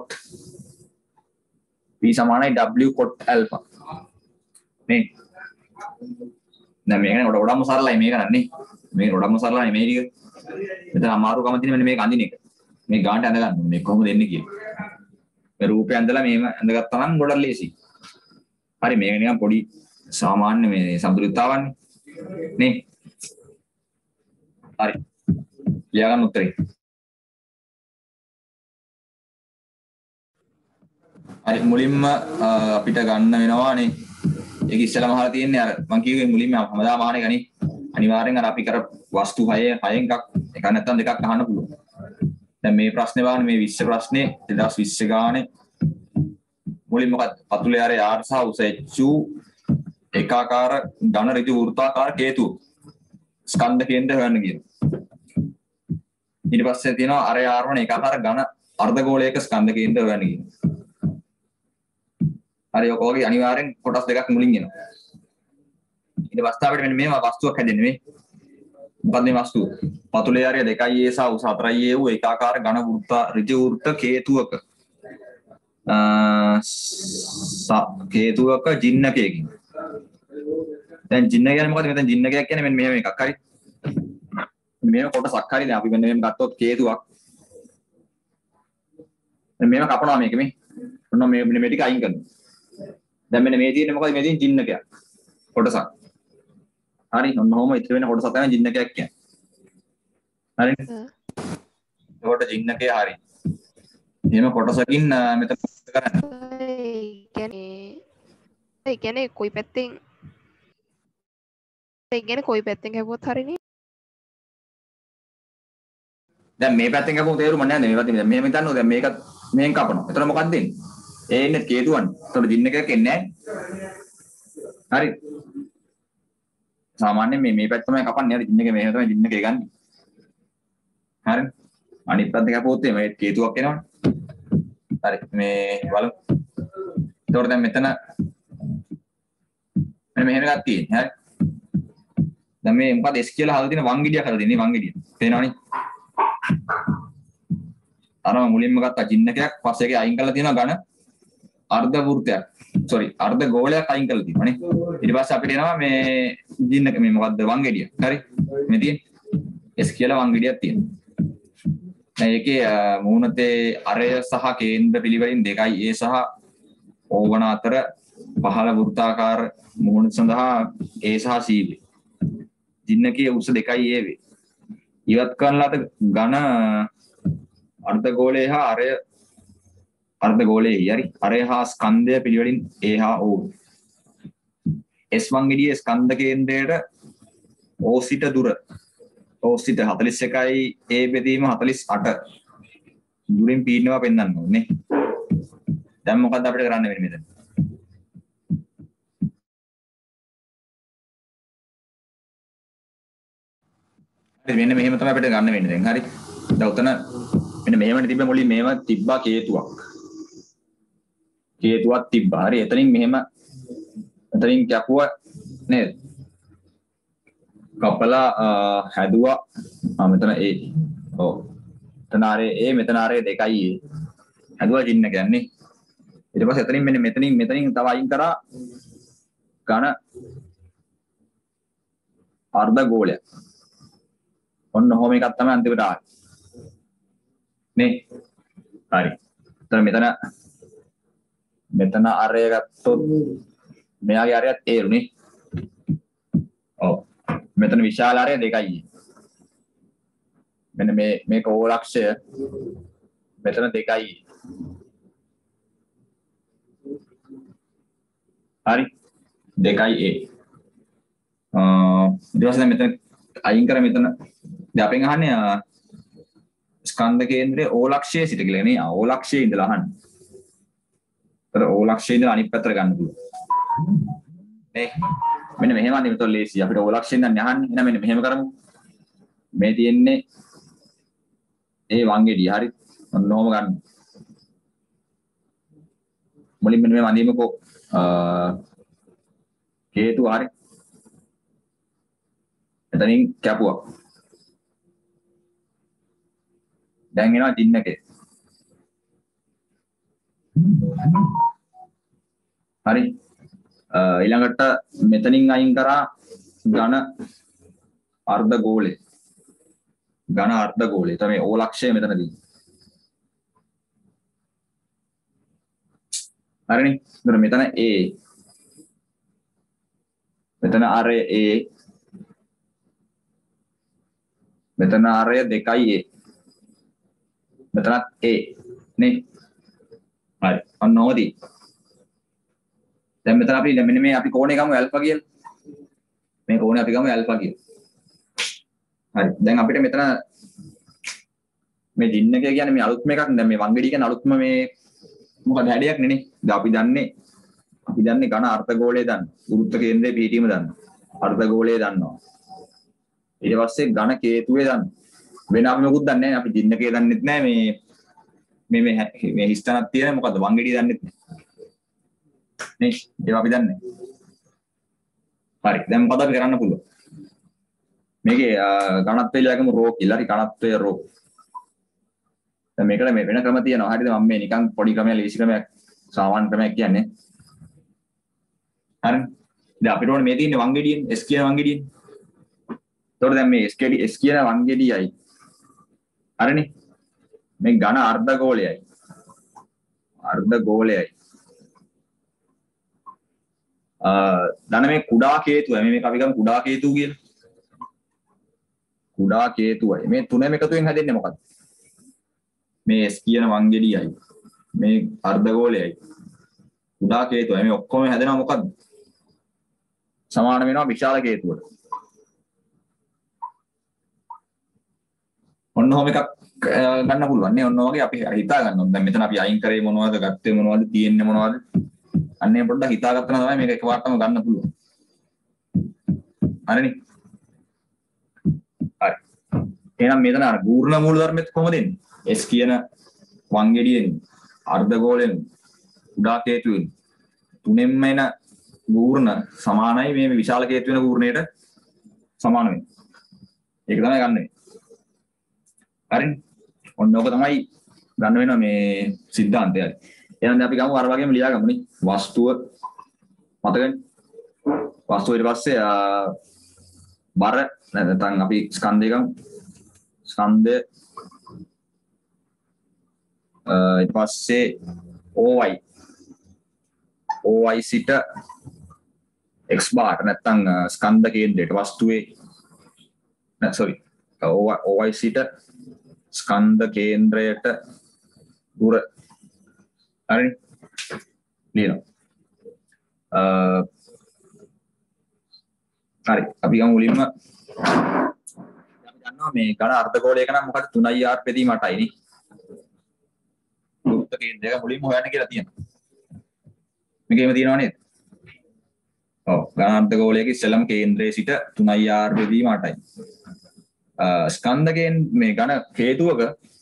P සමානයි W cot alpha. නේ. දැන් මේක නේ ගොඩක්ම සරලයි මේක නන්නේ. මේක ගොඩක්ම සරලයි මේ ටික. මෙතන අමාරුකම තියෙන මෙන්න මේක අඳින එක. මේ ගානට ඇඳ ගන්න ඕනේ. කොහොමද එන්නේ කියලා. මේ රූපය ඇඳලා මේම ඇඳගත්තා නම් ගොඩක් ලේසි. හරි මේක නිකන් පොඩි සාමාන්‍ය මේ සම්පූර්ණතාවන්නේ. නේ. හරි. ලියාගන්න උත්තරේ. හරි මුලින්ම අපිට ගන්න වෙනවානේ. ඒක ඉස්සෙල්ලාම අහලා තියෙන්නේ අර මම කිව්වේ මුලින්ම හැමදාම අහන එකනේ. අනිවාර්යෙන් අර අපි කර වස්තු 6 එකක් නැත්නම් දෙකක් අහන්න පුළුවන්. දැන් මේ ප්‍රශ්නේ බලන්න මේ 20 ප්‍රශ්නේ 2020 ගානේ මුලින්ම මොකක්ද? පතුලේ ආරේ R සහ උස H ඒකාකාර ඝන ඍජු වෘත්තාකාර හේතු ස්කන්ධ කේන්ද්‍ර හොයන්න කියනවා. ඊට පස්සේ තියෙනවා අරේ R1 ඒකාකාර ඝන අර්ධගෝලයක ස්කන්ධ කේන්ද්‍ර හොයන්න කියනවා. හරි ඔක වගේ අනිවාර්යෙන් කොටස් දෙකක් මුලින් එනවා. ඊට පස්සේ අපිට මෙන්න මේ වස්තුවක් හැදෙන්නේ මේ. මොකක්ද මේ වස්තුව? පතුලේ ආරය 2a සහ උස 4a වූ ඒකාකාර ඝන ඍජු වෘත්ත කේතුවක ජින්නකයකින්. දැන් ජින්න කියන්නේ මොකද? මෙතන ජින්නකයක් කියන්නේ මෙන්න මෙහෙම එකක් හරි. මේව කොටසක් හරි දැන් අපි මෙන්න මෙහෙම ගත්තොත් කේතුවක්. මේව කපනවා මේක මේ. ඔන්න මේ ටික අයින් කරනවා. දැන් මෙන්න මේ තියෙන්නේ මොකද? මේ තියෙන ජින්නකයක්. කොටසක්. හරි ඔන්න ඔහොම ඉතිරි වෙන කොටසක් තමයි ජින්නකයක් කියන්නේ. හරිද? ඒකට ජින්නකය හරි. එහෙම කොටසකින් මෙතන කරන්නේ. ඒ කියන්නේ කොයි පැත්තෙන් හැවුවොත් හරිනේ. දැන් මේ පැත්තෙන් කපුවම තේරුම නැහැ නේද? මේ පැත්තෙන් දැන් මෙහෙම හිතන්නකෝ දැන් මේකත් මෙහෙන් කපනවා. එතකොට මොකක්ද දෙන්නේ? ඒ ඉන්නේ කේතුවන්නේ. එතකොට ජින්නකයක් එන්නේ නැහැ. හරි. සාමාන්‍යයෙන් මේ පැත්ත තමයි කපන්නේ. හරි ජින්නකේ මෙහෙම තමයි ජින්නකේ ගන්න. හරි. අනිත් පැත්ත කපුවොත් මේ කේතුවක් එනවනේ. හරි මේ බලමු. එතකොට දැන් මෙතන මෙහෙම එකක් තියෙන්නේ. හරි. දැන් මේ මොකද S කියලා හදලා තියෙන වංගිඩියක් හදලා තියෙන්නේ වංගිඩිය. පේනවනේ. අර මුලින්ම ගත්ත ජින්නකයක් පස්සේ ඒක අයින් කරලා තියෙනවා ඝන අර්ධ වෘත්තයක්. අර්ධ ගෝලයක් අයින් කරලා තියෙනවා නේ. ඊට පස්සේ අපිට එනවා මේ ජින්නක මේ මොකද්ද වංගිඩිය. හරි. මේ තියෙන්නේ S කියලා වංගිඩියක් තියෙනවා. දැන් ඒකේ මූණතේ අරය සහ කේන්ද්‍ර පිළිවෙලින් 2a සහ ඕවන අතර පහළ වෘත්තාකාර මූණ සඳහා a සහ c වේ. ජින්නකයේ උස 2a වේ. ඉවත් කරන ලද ඝන අර්ධගෝලයේ හා අරය අර්ධගෝලයේ හරි අරය හා ස්කන්ධය පිළිවෙලින් A හා O S1 ගෙඩියේ ස්කන්ධ කේන්ද්‍රයට O සිට දුර O සිට 41යි A බෙදීම 48 දුරින් පීඩනවා පෙන්වන්න ඕනේ. දැන් මොකද්ද අපිට කරන්න වෙන්නේ මෙතන? මෙන්න මෙහෙම තමයි අපිට ගන්න වෙන්නේ දැන් හරි. දැන් උතන මෙන්න මෙහෙමනේ තිබ්බ මුලින් මේව තිබ්බා කේතුවක්. කේතුවක් තිබ්බා. හරි. එතනින් මෙහෙම එතනින් කැපුවා නේද? කපලා හැදුවා. මෙතන A. ඔව්. එතන ආරේ A මෙතන ආරේ 2යි A. හැදුවා චින්න කියන්නේ. ඊට පස්සේ එතනින් මෙන්න මෙතනින් තව අයින් කරා ඝන අර්ධ ගෝලයක්. ඔන්න ඔහොම එකක් තමයි අන්තිමට ආවේ. නේ? හරි. මෙතන අරය ගත්තොත් මෙයාගේ අරයත් A රුනේ. ඔව්. මෙතන විශාල අරය 2යි. මෙන්න මේක O ලක්ෂය. මෙතන 2යි. හරි 2යි A. ඊට පස්සේ මෙතන අයින් කර මෙතන දැන් අපෙන් අහන්නේ ස්කන්ධ කේන්ද්‍රයේ O ලක්ෂයේ සිට කියලා නේ. O ලක්ෂයේ ඉඳලා අහන්නේ. ඒතර O ලක්ෂයේ ඉඳලා අනිත් පැත්තට ගන්න පුළුවන්. නේ මෙන්න මෙහෙම අන්නේ මෙතන ලේසි. අපිට O ලක්ෂයෙන් දැන් අහන්නේ. එහෙනම් මෙන්න මෙහෙම කරමු. මේ තියෙන්නේ ඒ වංගෙඩිය. හරි. ඔන්න ඔහොම ගන්න. මුලින් මෙන්න මේ වඳීමකෝ හේතුව හරි. එතනින් කැපුවා. දැන් එනවා චින්න එකේ. හරි. ඊළඟට මෙතනින් අයින් කරා ඝන අර්ධ ගෝලය. ඝන අර්ධ ගෝලය තමයි O ලක්ෂය මෙතනදී. හරිනේ. ඒතර මෙතන A. මෙතන ආරය A. මෙතන ආරය 2යි A. මෙතනත් A නේ. හරි. අන්න ඕදී. දැන් මෙතන අපි මෙන්න මේ අපි කෝණේ ගමු ඇල්ෆා කියලා. මේ කෝණේ අපි ගමු ඇල්ෆා කියලා. හරි. දැන් අපිට මෙතන මේ දින්න එක කියන්නේ මේ අලුත්ම එකක්. දැන් මේ වංගෙඩිය කියන්නේ අලුත්ම මේ මොකද හැඩයක් නේ. දැන් අපි දන්නේ ඝන අර්ධගෝලය දන්න. ගුරුත්ව කේන්ද්‍රයේ පිහිටීම දන්න. අර්ධගෝලය දන්නවා. ඊට පස්සේ ඝන කේතුවේ දන්න. වෙන අපි මොකුත් දන්නේ නැහැ. අපි දින්නකේ දන්නෙත් නැහැ. මේ හිස්තනක් තියෙන මොකද්ද වංගෙඩිය දන්නෙත් නැහැ. නේ ඒවා අපි දන්නේ. හරි. දැන් මොකද අපි කරන්න පුළුවන්? මේකේ ඝනත්වය ලියගමු රෝ කියලා. හරි ඝනත්වය රෝ. දැන් මේකට මේ වෙන ක්‍රම තියෙනවා. හරිද? මම මේ නිකන් පොඩි ක්‍රමයක් ලේසි ක්‍රමයක් සාමාන්‍ය ක්‍රමයක් කියන්නේ. හරි. දැන් අපිට ඕනේ මේ තියෙන්නේ වංගෙඩියෙන් S කියන වංගෙඩියෙන්. එතකොට දැන් මේ S කියන වංගෙඩියයි. හරිනේ. මේ ඝන අර්ධ ගෝලයයි. අර්ධ ගෝලයයි. දන මේ කුඩා කේතුවයි. මේක අපි ගමු කුඩා කේතුව කියලා. කුඩා කේතුවයි. මේ තුනම එකතුවෙන් හැදෙන්නේ මොකක්ද? මේ S කියන වංගෙඩියයි. මේ අර්ධ ගෝලයයි. කුඩා කේතුවයි. මේ ඔක්කොම හැදෙනවා මොකද්ද? සමාන වෙනවා විශාල කේතුවට. ඔන්න ඔහොම එකක් ගන්න පුළුවන් නේ. ඔන්න වගේ අපි හිතා ගන්න ඕනේ. දැන් මෙතන අපි අයින් කරේ මොනවද, ගත්තේ මොනවද, තියෙන්නේ මොනවද? අන්නේ පොඩ්ඩක් හිතාගත්තා නම් තමයි මේක එකපාරටම ගන්න පුළුවන්. හරිනේ. හරි. එහෙනම් මෙතන අර පූර්ණ මූල ධර්මෙත් කොහොමද එන්නේ? S කියන වංගෙඩියෙන් අර්ධගෝලයෙන් කුඩා කේතුවෙන් තුනෙන්ම එන පූර්ණ සමානයි මේ විශාල කේතු වෙන පූර්ණයට සමාන වෙන්නේ. ඒක තමයි ගන්න වෙන්නේ. හරිනේ. ඔන්න ඕක තමයි ගන්න වෙනවා මේ સિદ્ધාන්තය. එහෙනම් අපි ගමු අර වගේම ලියාගමු නේ. වස්තුව මතකනේ. වස්තුව ඊට පස්සේ බර නැත්නම් අපි ස්කන්ධය ගමු. ස්කන්ධය ඊට පස්සේ OY සිට x bar නැත්නම් ස්කන්ධ කේන්ද්‍රයට වස්තුවේ OY සිට ස්කන්ධ කේන්ද්‍රයට දුර හරි ලියනවා හරි අපි ගමු මුලින්ම අපි දන්නවා මේ ඝන අර්ධගෝලයක නම් මොකද 3r බෙදීම 8යි නේ වෘත්ත කේන්ද්‍රයක මුලින්ම හොයන්න කියලා තියෙනවා මේකේම තියෙනව නේද ඔව් ඝන අර්ධගෝලයක ඉස්සෙල්ලම කේන්ද්‍රයේ සිට 3r බෙදීම 8යි ස්කන්ධකයෙන් මේ ඝන හේතුවක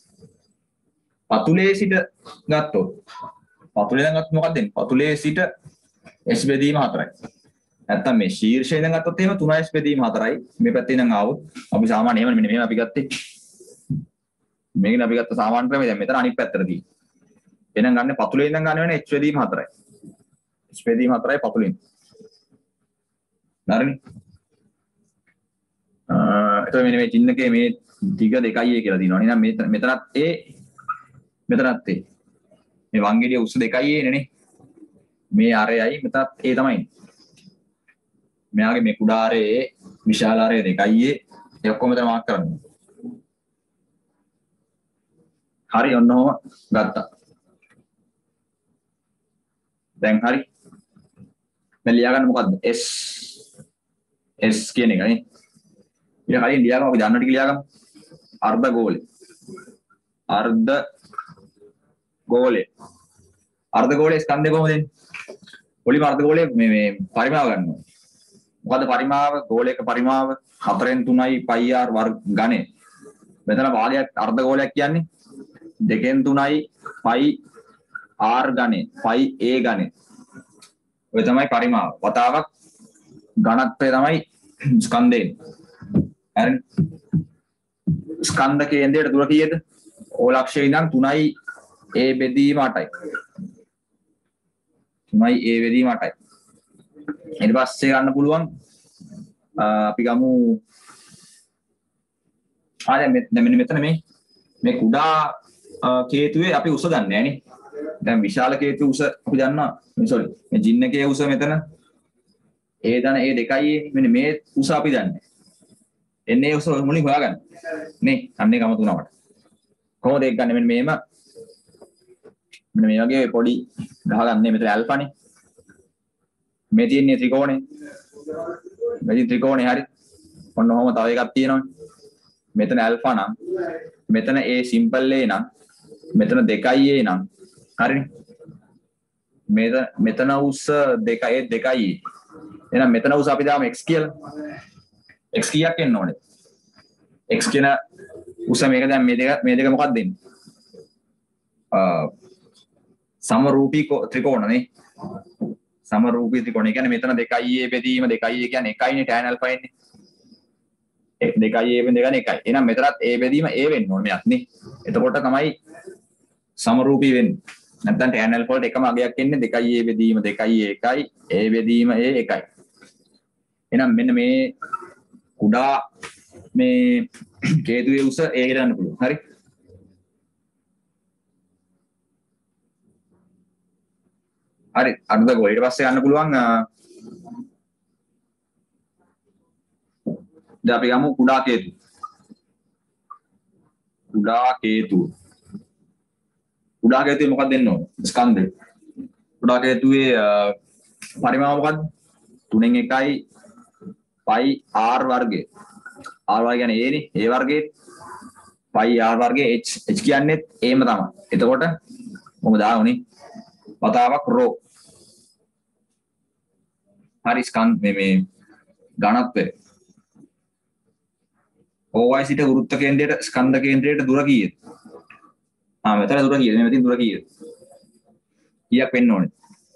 පතුලේ සිට ගත්තොත් පතුලේ නම් ගත්තොත් මොකක්ද දෙන්නේ පතුලේ සිට s බෙදීම 4යි නැත්තම් මේ ශීර්ෂයෙන් ඉඳන් ගත්තොත් එහෙම 3s බෙදීම 4යි මේ පැත්තේ ඉඳන් ආවොත් අපි සාමාන්‍යයෙන් මෙන්න මෙහෙම අපි ගත්තේ මේකෙන් අපි ගත්ත සාමාන්‍ය ක්‍රමය දැන් මෙතන අනිත් පැත්තට දී එහෙනම් ගන්න පතුලේ ඉඳන් ගන්න වෙන්නේ h බෙදීම 4යි h බෙදීම 4යි පතුලෙන් හරිනේ එතකොට මෙන්න මේ චින්නකේ මේ දිග 2යි කියලා දිනනවා නේද මෙතනත් a මෙතනත් a මේ වංගෙඩිය උස 2යි නේ මේ ආරයයි මෙතනත් a තමයි මෙයාගේ මේ කුඩා ආරයේ විශාල ආරයේ 2යි ඒ ඔක්කොම මෙතන මාක් කරන්න. හරි ඔන්න ඔහම ගත්තා. දැන් හරි. මම ලියා ගන්න මොකද්ද? S කියන එක නේ. ඊට කලින් ලියාගමු අපි දන්න ටික ලියාගමු. අර්ධගෝලය. අර්ධගෝලයේ ස්කන්ධය කොහොමද එන්නේ? පොලිම අර්ධගෝලයේ මේ පරිමාව ගන්නවා. මොකද පරිමාව ගෝලයක පරිමාව 4න් 3යි πr වර්ග ඝනය. මෙතන වාලයක් අර්ධගෝලයක් කියන්නේ 2න් 3යි πr ඝනය πa ඝනය. ඔය තමයි පරිමාව. වතාවක් ඝනත්වය තමයි ස්කන්ධේ. හරි. ස්කන්ධ කේන්ද්‍රයට දුර කීයද? ඕලක්ෂයේ ඉඳන් 3යි a බෙදීම 8යි. 3යි a බෙදීම 8යි. ඊට පස්සේ ගන්න පුළුවන් අපි ගමු මෙන්න මෙතන මේ කුඩා කේතුවේ අපි උස දන්නේ නැහැ නේ. දැන් විශාල කේතුවේ උස අපි දන්නවා. මේ ජින්නකයේ උස මෙතන a ධන a 2යි මෙන්න මේ උස අපි දන්නේ. එන්නේ උස මුලින් හොයාගන්න. නේ අන්නේ ගම තුනකට. කොහොමද ඒක ගන්න මෙන්න මේ වගේ පොඩි ගහගන්නේ මෙතන ඇල්ෆානේ. මේ තියෙන්නේ ත්‍රිකෝණේ. මේ ත්‍රිකෝණේ හරි. ඔන්න ඔහම තව එකක් තියෙනවනේ. මෙතන ඇල්ෆා නම් මෙතන a සිම්පල් a නම් මෙතන 2යි a නම් හරිනේ. මෙතන උස 2යි. එහෙනම් මෙතන උස අපි දාමු x කියලා. x කීයක් එන්න ඕනේ? x කියන උස මේක දැන් මේ දෙක මොකක්ද දෙන්නේ? සමරූපී ත්‍රිකෝණ නේ. සමරූපී ත්‍රිකෝණය කියන්නේ මෙතන 2i a බෙදීම 2i a කියන්නේ 1යිනේ tan alpha එන්නේ. 2i a බෙදීම 1යි. එහෙනම් මෙතනත් a බෙදීම a වෙන්න ඕනේ මෙයක් නේ. එතකොට තමයි සමරූපී වෙන්නේ. නැත්නම් tan alpha වලට එකම අගයක් එන්නේ 2i a බෙදීම 2i a 1යි a බෙදීම a 1යි. එහෙනම් මෙන්න මේ කුඩා මේ කේතුවේ උස a ගන්න පුළුවන්. හරි. හරි අර්ධගෝලය ඊට පස්සේ ගන්න පුළුවන් දැන් අපි ගමු කුඩා කේතු මොකක්ද දෙන්න ඕන ස්කන්ධය කුඩා කේතුවේ පරිමාව මොකක්ද 3න් 1යි π r වර්ගය r වර්ගය කියන්නේ a නේ a වර්ගයේ π r වර්ගයේ h කියන්නේ a ම තමයි එතකොට මොකද දාන්නේ වතාවක් රෝ හරි ස්කන්ධ මේ ඝනත්වය OY සිට වෘත්ත කේන්ද්‍රයට ස්කන්ධ කේන්ද්‍රයට දුර කීයද? මෙතන දුර කීයද? මෙතන දුර කීයද? කීයක් වෙන්න ඕනේ?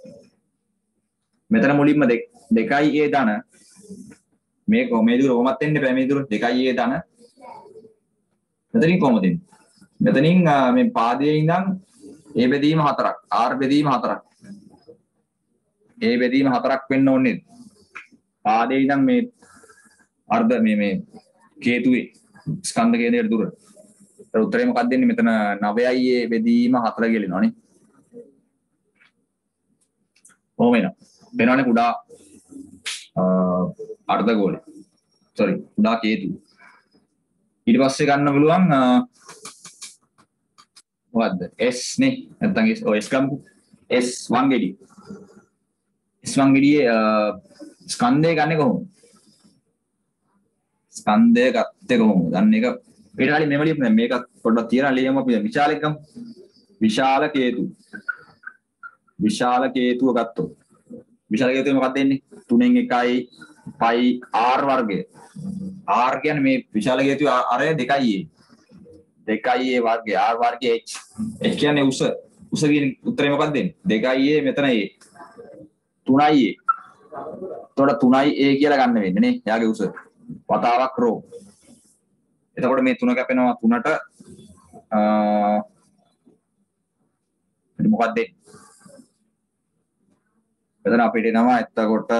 මෙතන මුලින්ම 2i a ධන මේ දුර කොහොමත් එන්න බෑ මේ දුර 2i a ධන මෙතනින් කොහොමද එන්නේ? මෙතනින් මේ පාදයේ ඉඳන් a බෙදීම 4ක් r බෙදීම 4ක් a බෙදීම 4ක් වෙන්න ඕනේ. පාදයේ ඉඳන් මේ අර්ධ මේ කේතුවේ ස්කන්ධ කේන්ද්‍රයට දුර. ඒතර උත්තරේ මොකක්ද දෙන්නේ? මෙතන 9i a බෙදීම 4 කියලා නේ. කොහොම වෙනව? වෙනවනේ කුඩා අර්ධගෝලය. කුඩා කේතු. ඊට පස්සේ ගන්න පුළුවන් මොකද්ද S නේ නැත්නම් S ගමුකෝ S1 ගෙඩිය S1 ගෙඩියේ ස්කන්ධය ගන්නෙ කොහොමද ස්කන්ධය ගත්තේ කොහොමද ගන්න එක ඊට කලින් මෙම ලියපු මේක පොඩ්ඩක් තියලා ලියමු අපි විශාල එකම විශාල කේතුව ගත්තොත් විශාල කේතුවේ මොකක්ද දෙන්නේ 3න් 1යි පයි r වර්ගය r කියන්නේ මේ විශාල කේතුවේ අරය 2යි a 2යි a වර්ගය r වර්ගය h කියන්නේ උස කියන උත්තරේ මොකක්ද දෙන්නේ 2යි a මෙතන a 3යි a එතකොට 3යි a කියලා ගන්න වෙන්නේ නේ එයාගේ උස වතාවක් රෝ එතකොට මේ 3 කැපෙනවා 3ට මොකක්ද එතන අපිට එනවා එතකොට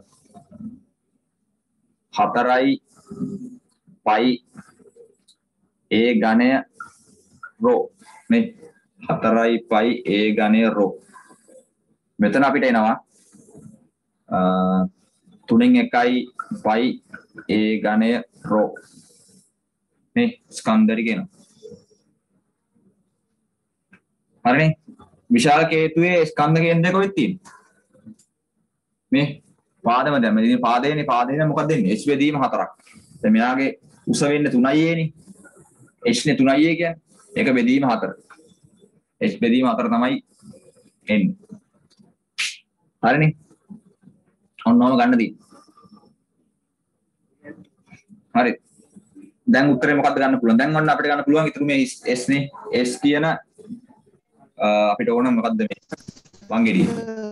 4යි පයි a ඝනය රෝ නේ 4යි පයි a ඝනය රෝ මෙතන අපිට එනවා 3න් 1යි පයි a ඝනය රෝ නේ ස්කන්ධරි කියනවා හරිනේ විශාල කේතුවේ ස්කන්ධ කේන්ද්‍රය කොහෙද තියෙන්නේ මේ පාදම දැන් මේ පාදේනේ මොකක්ද දෙන්නේ h බෙදීම 4ක් දැන් මෙයාගේ උස වෙන්නේ 3යි a නේ h නේ 3යි a කියන්නේ ඒක බෙදීම 4 h බෙදීම 4 තමයි එන්නේ හරිනේ ඔන්නෝම ගන්න දී හරි දැන් උත්තරේ මොකක්ද ගන්න පුළුවන් දැන් ඔන්න අපිට ගන්න පුළුවන් ඉතුරු මේ s නේ s කියන අපිට ඕන මොකද්ද මේ වංගෙඩිය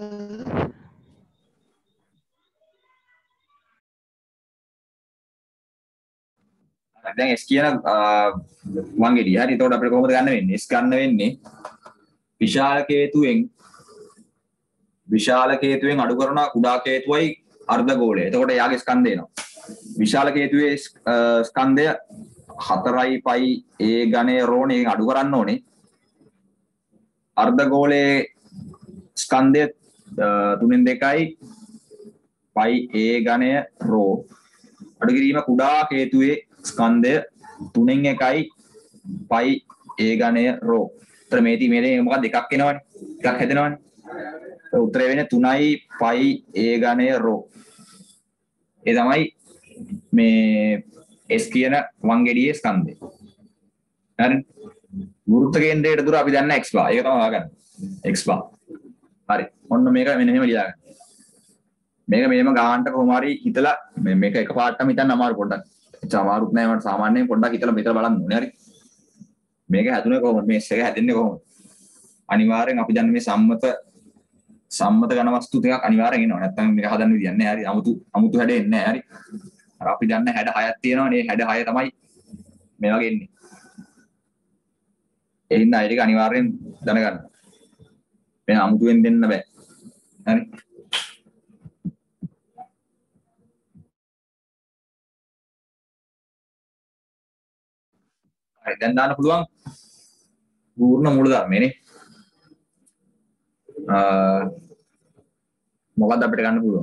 දැන් S කියන වංගෙඩිය. හරි. එතකොට අපිට කොහොමද ගන්න වෙන්නේ? S ගන්න වෙන්නේ විශාල කේතුවෙන් අඩු කරන කුඩා කේතුවයි අර්ධගෝලය. එතකොට යාගේ ස්කන්ධය එනවා. විශාල කේතුවේ ස්කන්ධය 4යි පයි a ඝනය රෝනේ අඩු කරන්න ඕනේ. අර්ධගෝලයේ ස්කන්ධය 3න් 2යි පයි a ඝනය රෝ අඩු කිරීම කුඩා කේතුවේ ස්කන්ධය 3න් 1යි පයි a ඝනය රෝ. උත්තර මේ මොකක්ද එකක් එනවනේ. එකක් හැදෙනවනේ. උත්තරය වෙන්නේ 3යි පයි a ඝනය රෝ. ඒ තමයි මේ S කියන වංගෙඩියේ ස්කන්ධය. හරි. වෘත්ත කේන්ද්‍රයට දුර අපි දන්න x බා. ඒක තමයි හොයාගන්න. x බා. හරි. ඔන්න මේක මෙන්න මෙහෙම ලියා ගන්න. මේක මෙහෙම ගානට කොහොම හරි හිතලා මේක එකපාරටම හිතන්න අමාරු පොඩ්ඩක්. අමාරුත් නෑ මට සාමාන්‍යයෙන් පොඩ්ඩක් හිතලා මෙතන බලන්න ඕනේ හරි. මේක හැදුනේ කොහොමද? මේ S එක හැදෙන්නේ කොහොමද? අනිවාර්යෙන් අපි දන්නේ මේ සම්මත ඝන වස්තු ටිකක් අනිවාර්යෙන් එනවා. නැත්නම් මේක හදන්න විදියක් නෑ හරි. අමුතු හැඩ එන්නේ නෑ හරි. අර අපි දන්න හැඩ 6ක් තියෙනවා නේ. හැඩ 6 තමයි මේ වගේ එන්නේ. ඒ හින්දා ඒක අනිවාර්යෙන් දැනගන්න. වෙන අමුතුවෙන් දෙන්න බෑ. හරි. හරි දැන් දාන්න පුළුවන් පූර්ණ මූලධර්මනේ. මොකක්ද අපිට ගන්න පුළුවන්?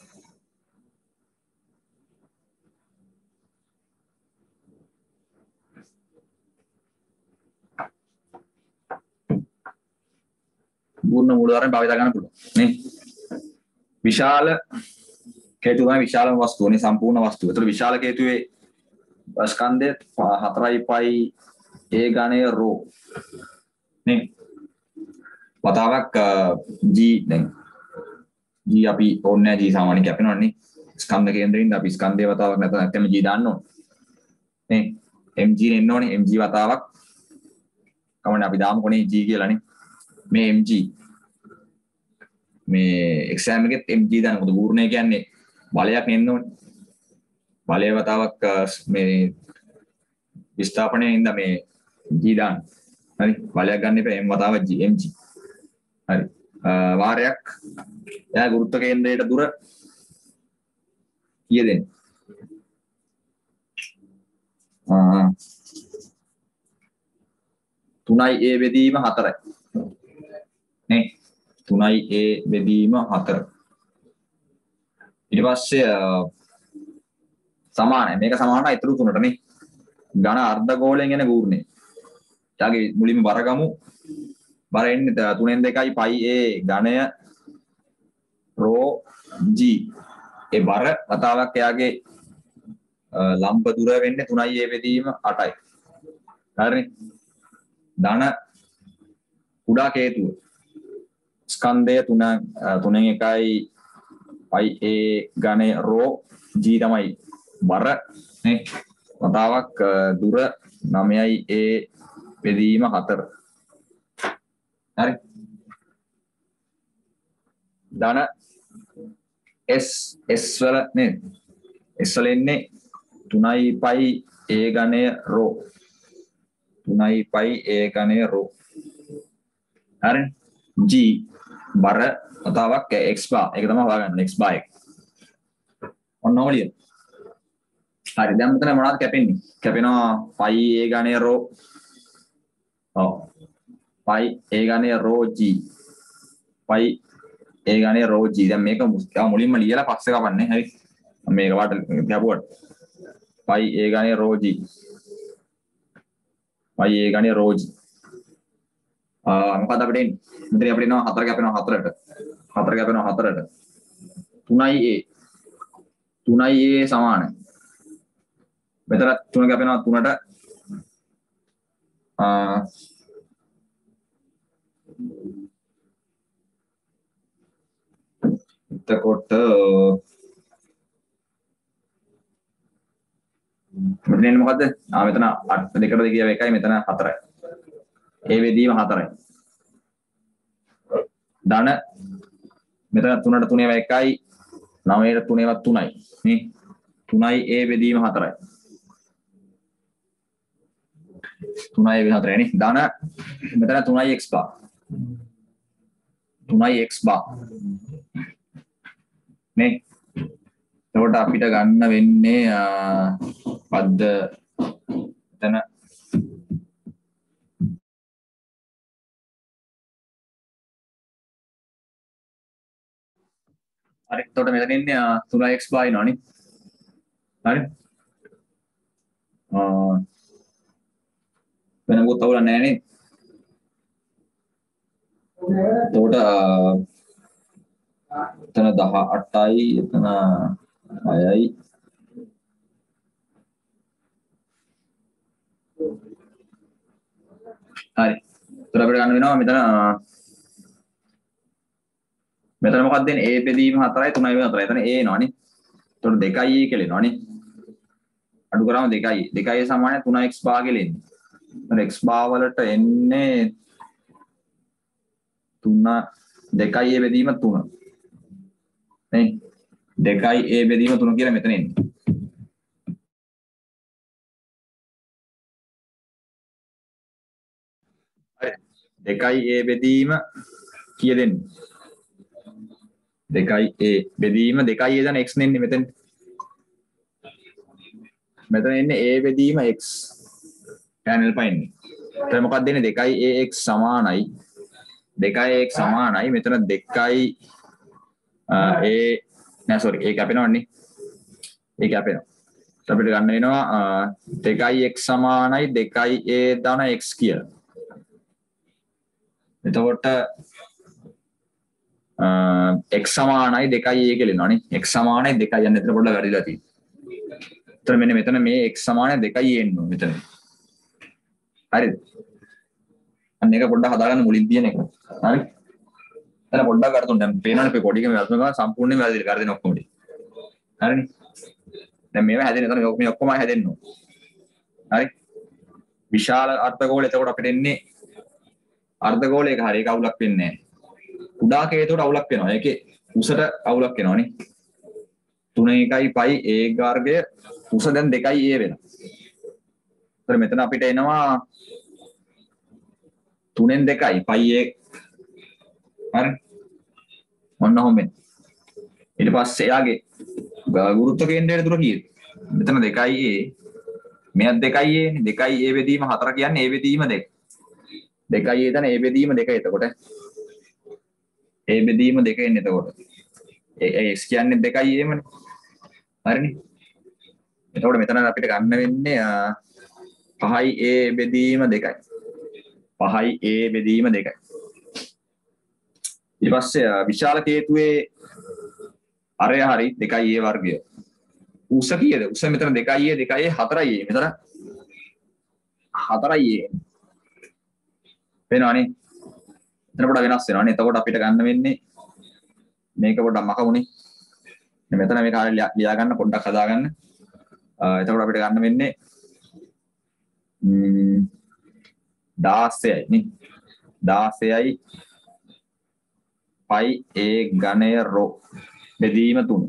පූර්ණ මූලධර්ම භාවිත ගන්න පුළුවන් නේ. විශාල කේතුව තමයි විශාලම වස්තුවනේ සම්පූර්ණ වස්තුව. ඒතර විශාල කේතුවේ ස්කන්ධය 4යි පයි a ඝනය රෝ නේ. වතාවක් g දැන් g අපි ඕනේ g සාමාන්‍යයෙන් කැපෙනවනේ. ස්කන්ධ කේන්ද්‍රයෙන් අපි ස්කන්ධයේ වතාවක් නැත්නම් g දාන්න ඕනේ. නේ mg නෙන්න ඕනේ. mg වතාවක් කමන්නේ අපි දාමු කොනේ g කියලානේ. මේ mg මේ එක්සෑම් එකෙත් mg දාන මොකද පූර්ණය කියන්නේ බලයක් නෙන්න ඕනේ. බලය වතාවක් මේ විස්ථාපනයේ ඉඳ මේ g දාන්න. හරි බලයක් ගන්න එපා m වතාවක් g mg. හරි වාරයක් එයා ගුරුත්ව කේන්ද්‍රයට දුර කීයද දෙන්නේ? 3යි a බෙදීම 4යි. නේ 3යි a බෙදීම 4. ඊට පස්සේ සමානයි. මේක සමානයි ඊතුරු තුනට නේ. ඝන අර්ධගෝලයෙන් එන ගූර්ණය. යාගේ මුලින්ම බර ගමු. බර එන්නේ 3න් 2යි පයි a ඝනය රෝ g. ඒ බර වතාවක් එයාගේ ලම්බ දුර වෙන්නේ 3යි a බෙදීම 8යි. හරිනේ. ධන කුඩා හේතුව ස්කන්ධය 3න් 1යි පයි a ඝනය රෝ g තමයි බර නේ. වතාවක් දුර 9යි a බෙදීම 4. හරි. ධන s වල නේද? s වල එන්නේ 3යි පයි a ඝනය රෝ 3යි පයි a ඝනය රෝ. හරි. g බර වතාවක් x bar. ඒක තමයි හොයාගන්න x bar එක. ඔන්න ඕලිය. හරි. දැන් මෙතන මොනවද කැපෙන්නේ? කැපෙනවා පයි a ඝනය රෝ. ඔව්. පයි a ඝනය රෝ g. පයි a ඝනය රෝ g. දැන් මේක මුලින්ම ලියලා පස්සේ කපන්නේ. හරි. මේක වට ගැපුවට. පයි a ඝනය රෝ g. පයි a ඝනය රෝ g. මොකද අපිට එන්නේ? මෙතන අපිට එනවා 4 කැපෙනවා 4ට. 4 කැපෙනවා 4ට. 3යි a. 3යි a සමානයි. මෙතන 3 කැපෙනවා 3ට. එතකොට මෙතන එන්නේ මොකද්ද? මෙතන 2ට 2 කියව 1යි මෙතන 4යි. ඒ බෙදීම 4යි. ධන මෙතන 3ට 3 ඒවා 1යි 9ට 3 ඒවා 3යි නේ 3යි a බෙදීම 4යි 3යි a 4යි නේ ධන මෙතන 3යි x bar 3යි x bar නේ එතකොට අපිට ගන්න වෙන්නේ පද්ද එතන හරි එතකොට මෙතන ඉන්නේ 3x bar ඉනවනේ හරි වෙන මොකක් අවුලක් නැහැ නේ එතකොට එතන 18යි එතන 6යි හරි එතකොට අපිට ගන්න වෙනවා මෙතන මොකක්ද දෙන්නේ a බෙදීම 4යි 3යි 4යි එතන a එනවනේ එතකොට 2යි a කියලා එනවනේ අඩු කරාම 2යි 2යි සමානයි 3x bar කියලා එන්නේ එතන x bar වලට එන්නේ 3 2යි a බෙදීම 3 නේ 2යි a බෙදීම 3 කියලා මෙතන එන්නේ හරි 2යි a බෙදීම කීයද එන්නේ 2යි a බෙදීම 2යි a දැන් x නෙන්නේ මෙතන එන්නේ a බෙදීම x channel පයින්නේ එතන මොකක්ද දෙන්නේ 2යි ax සමානයි 2යි x සමානයි මෙතන 2යි a නෑ sorry a කැපෙනවන්නේ a කැපෙනවා අපිට ගන්න වෙනවා 2යි x සමානයි 2යි a ධන x කියලා එතකොට x සමානයි 2යි a කියලා එනවනේ x සමානයි 2යි යන්න එතන පොඩ්ඩක් වැඩිලා තියෙනවා එතන මෙන්න මෙතන මේ x සමානයි 2යි a එන්න මෙතන හරිද අන්න ඒක පොඩ්ඩක් හදාගන්න මුලින් තියෙන එක හරි එතන පොඩ්ඩක් අර තුන් දැන් පේනවනේ මේ පොඩි එකම වැරදුනා සම්පූර්ණයෙන්ම වැරදිලා කරදෙන ඔක්කොම ටික හරිනේ දැන් මේවා හැදෙන එතන මේ ඔක්කොම හැදෙන්න ඕන හරි විශාල අර්ධගෝලය එතකොට අපිට එන්නේ අර්ධගෝලයක හරි ඒක අවුලක් වෙන්නේ නැහැ කුඩා කේතෝට අවුලක් වෙනවා ඒකේ උසට අවුලක් වෙනවනේ 3 1යි පයි a වර්ගය උස දැන් 2යි a වෙනවා ඒතර මෙතන අපිට එනවා 3න් 2යි පයි a හරි මොන්න හොම්බෙන් ඊට පස්සේ එයාගේ ගුරුත්ව කේන්ද්‍රයේ දුර කීයද මෙතන 2යි a මෙයක් 2යි a නේ 2යි a බෙදීම 4 කියන්නේ a බෙදීම 2 2යි a දැන් a බෙදීම 2 එතකොට a බෙදීම 2 එන්නේ එතකොට x කියන්නේ 2යි a මනේ හරිනේ එතකොට මෙතන අපිට ගන්න වෙන්නේ 5යි a බෙදීම 2යි 5යි a බෙදීම 2යි. ඊට පස්සේ විශාල කේතුවේ අරය හරි 2යි a වර්ගය. උස කීයද? උස මෙතන 2යි a 2යි a 4යි a. මෙතන 4යි a. වෙනවනේ. එතන පොඩ්ඩක් වෙනස් වෙනවනේ. එතකොට අපිට ගන්න වෙන්නේ මේක පොඩ්ඩක් මකමුනේ. මෙතන මේක හරිය ලියා ගන්න පොඩ්ඩක් හදා ගන්න. එතකොට අපිට ගන්න වෙන්නේ 16යි නේ. 16යි පයි a ඝනය රෝ බෙදීම 3.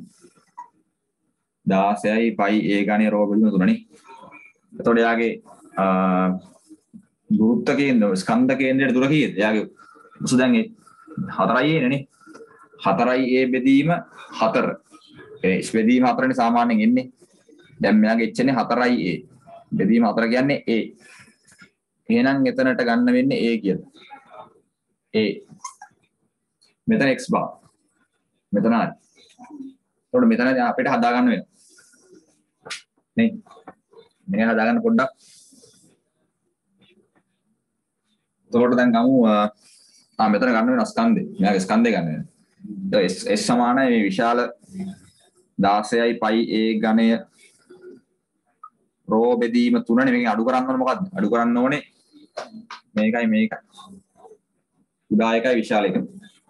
16යි පයි a ඝනය රෝ බෙදීම 3 නේ. එතකොට යාගේ ගුරුත්ව කේන්ද්‍ර ස්කන්ධ කේන්ද්‍රයට දුර කීයද? යාගේ උස දැන් 4යි a නේ. 4යි a බෙදීම 4. ඒ බෙදීම 4නේ සාමාන්‍යයෙන් එන්නේ. දැන් මෙයාගේ එච්චනේ 4යි a. බෙදීම 4 කියන්නේ a. එහෙනම් එතනට ගන්න වෙන්නේ a කියලා. a. මෙතන x bar. මෙතන හරි. එතකොට මෙතන අපිට හදා ගන්න වෙනවා. නේ. මෙහෙ හදා ගන්න පොඩ්ඩක්. එතකොට දැන් ගමු මෙතන ගන්න වෙන ස්කන්ධේ. මෙයාගේ ස්කන්ධේ ගන්න වෙනවා. S සමානයි මේ විශාල 16යි පයි a ඝනය රෝ බෙදීම 3 නේ. මේකෙන් අඩු කරන්න ඕනේ මොකද්ද? අඩු කරන්න ඕනේ මේකයි මේකයි. කුඩා එකයි විශාල එකයි.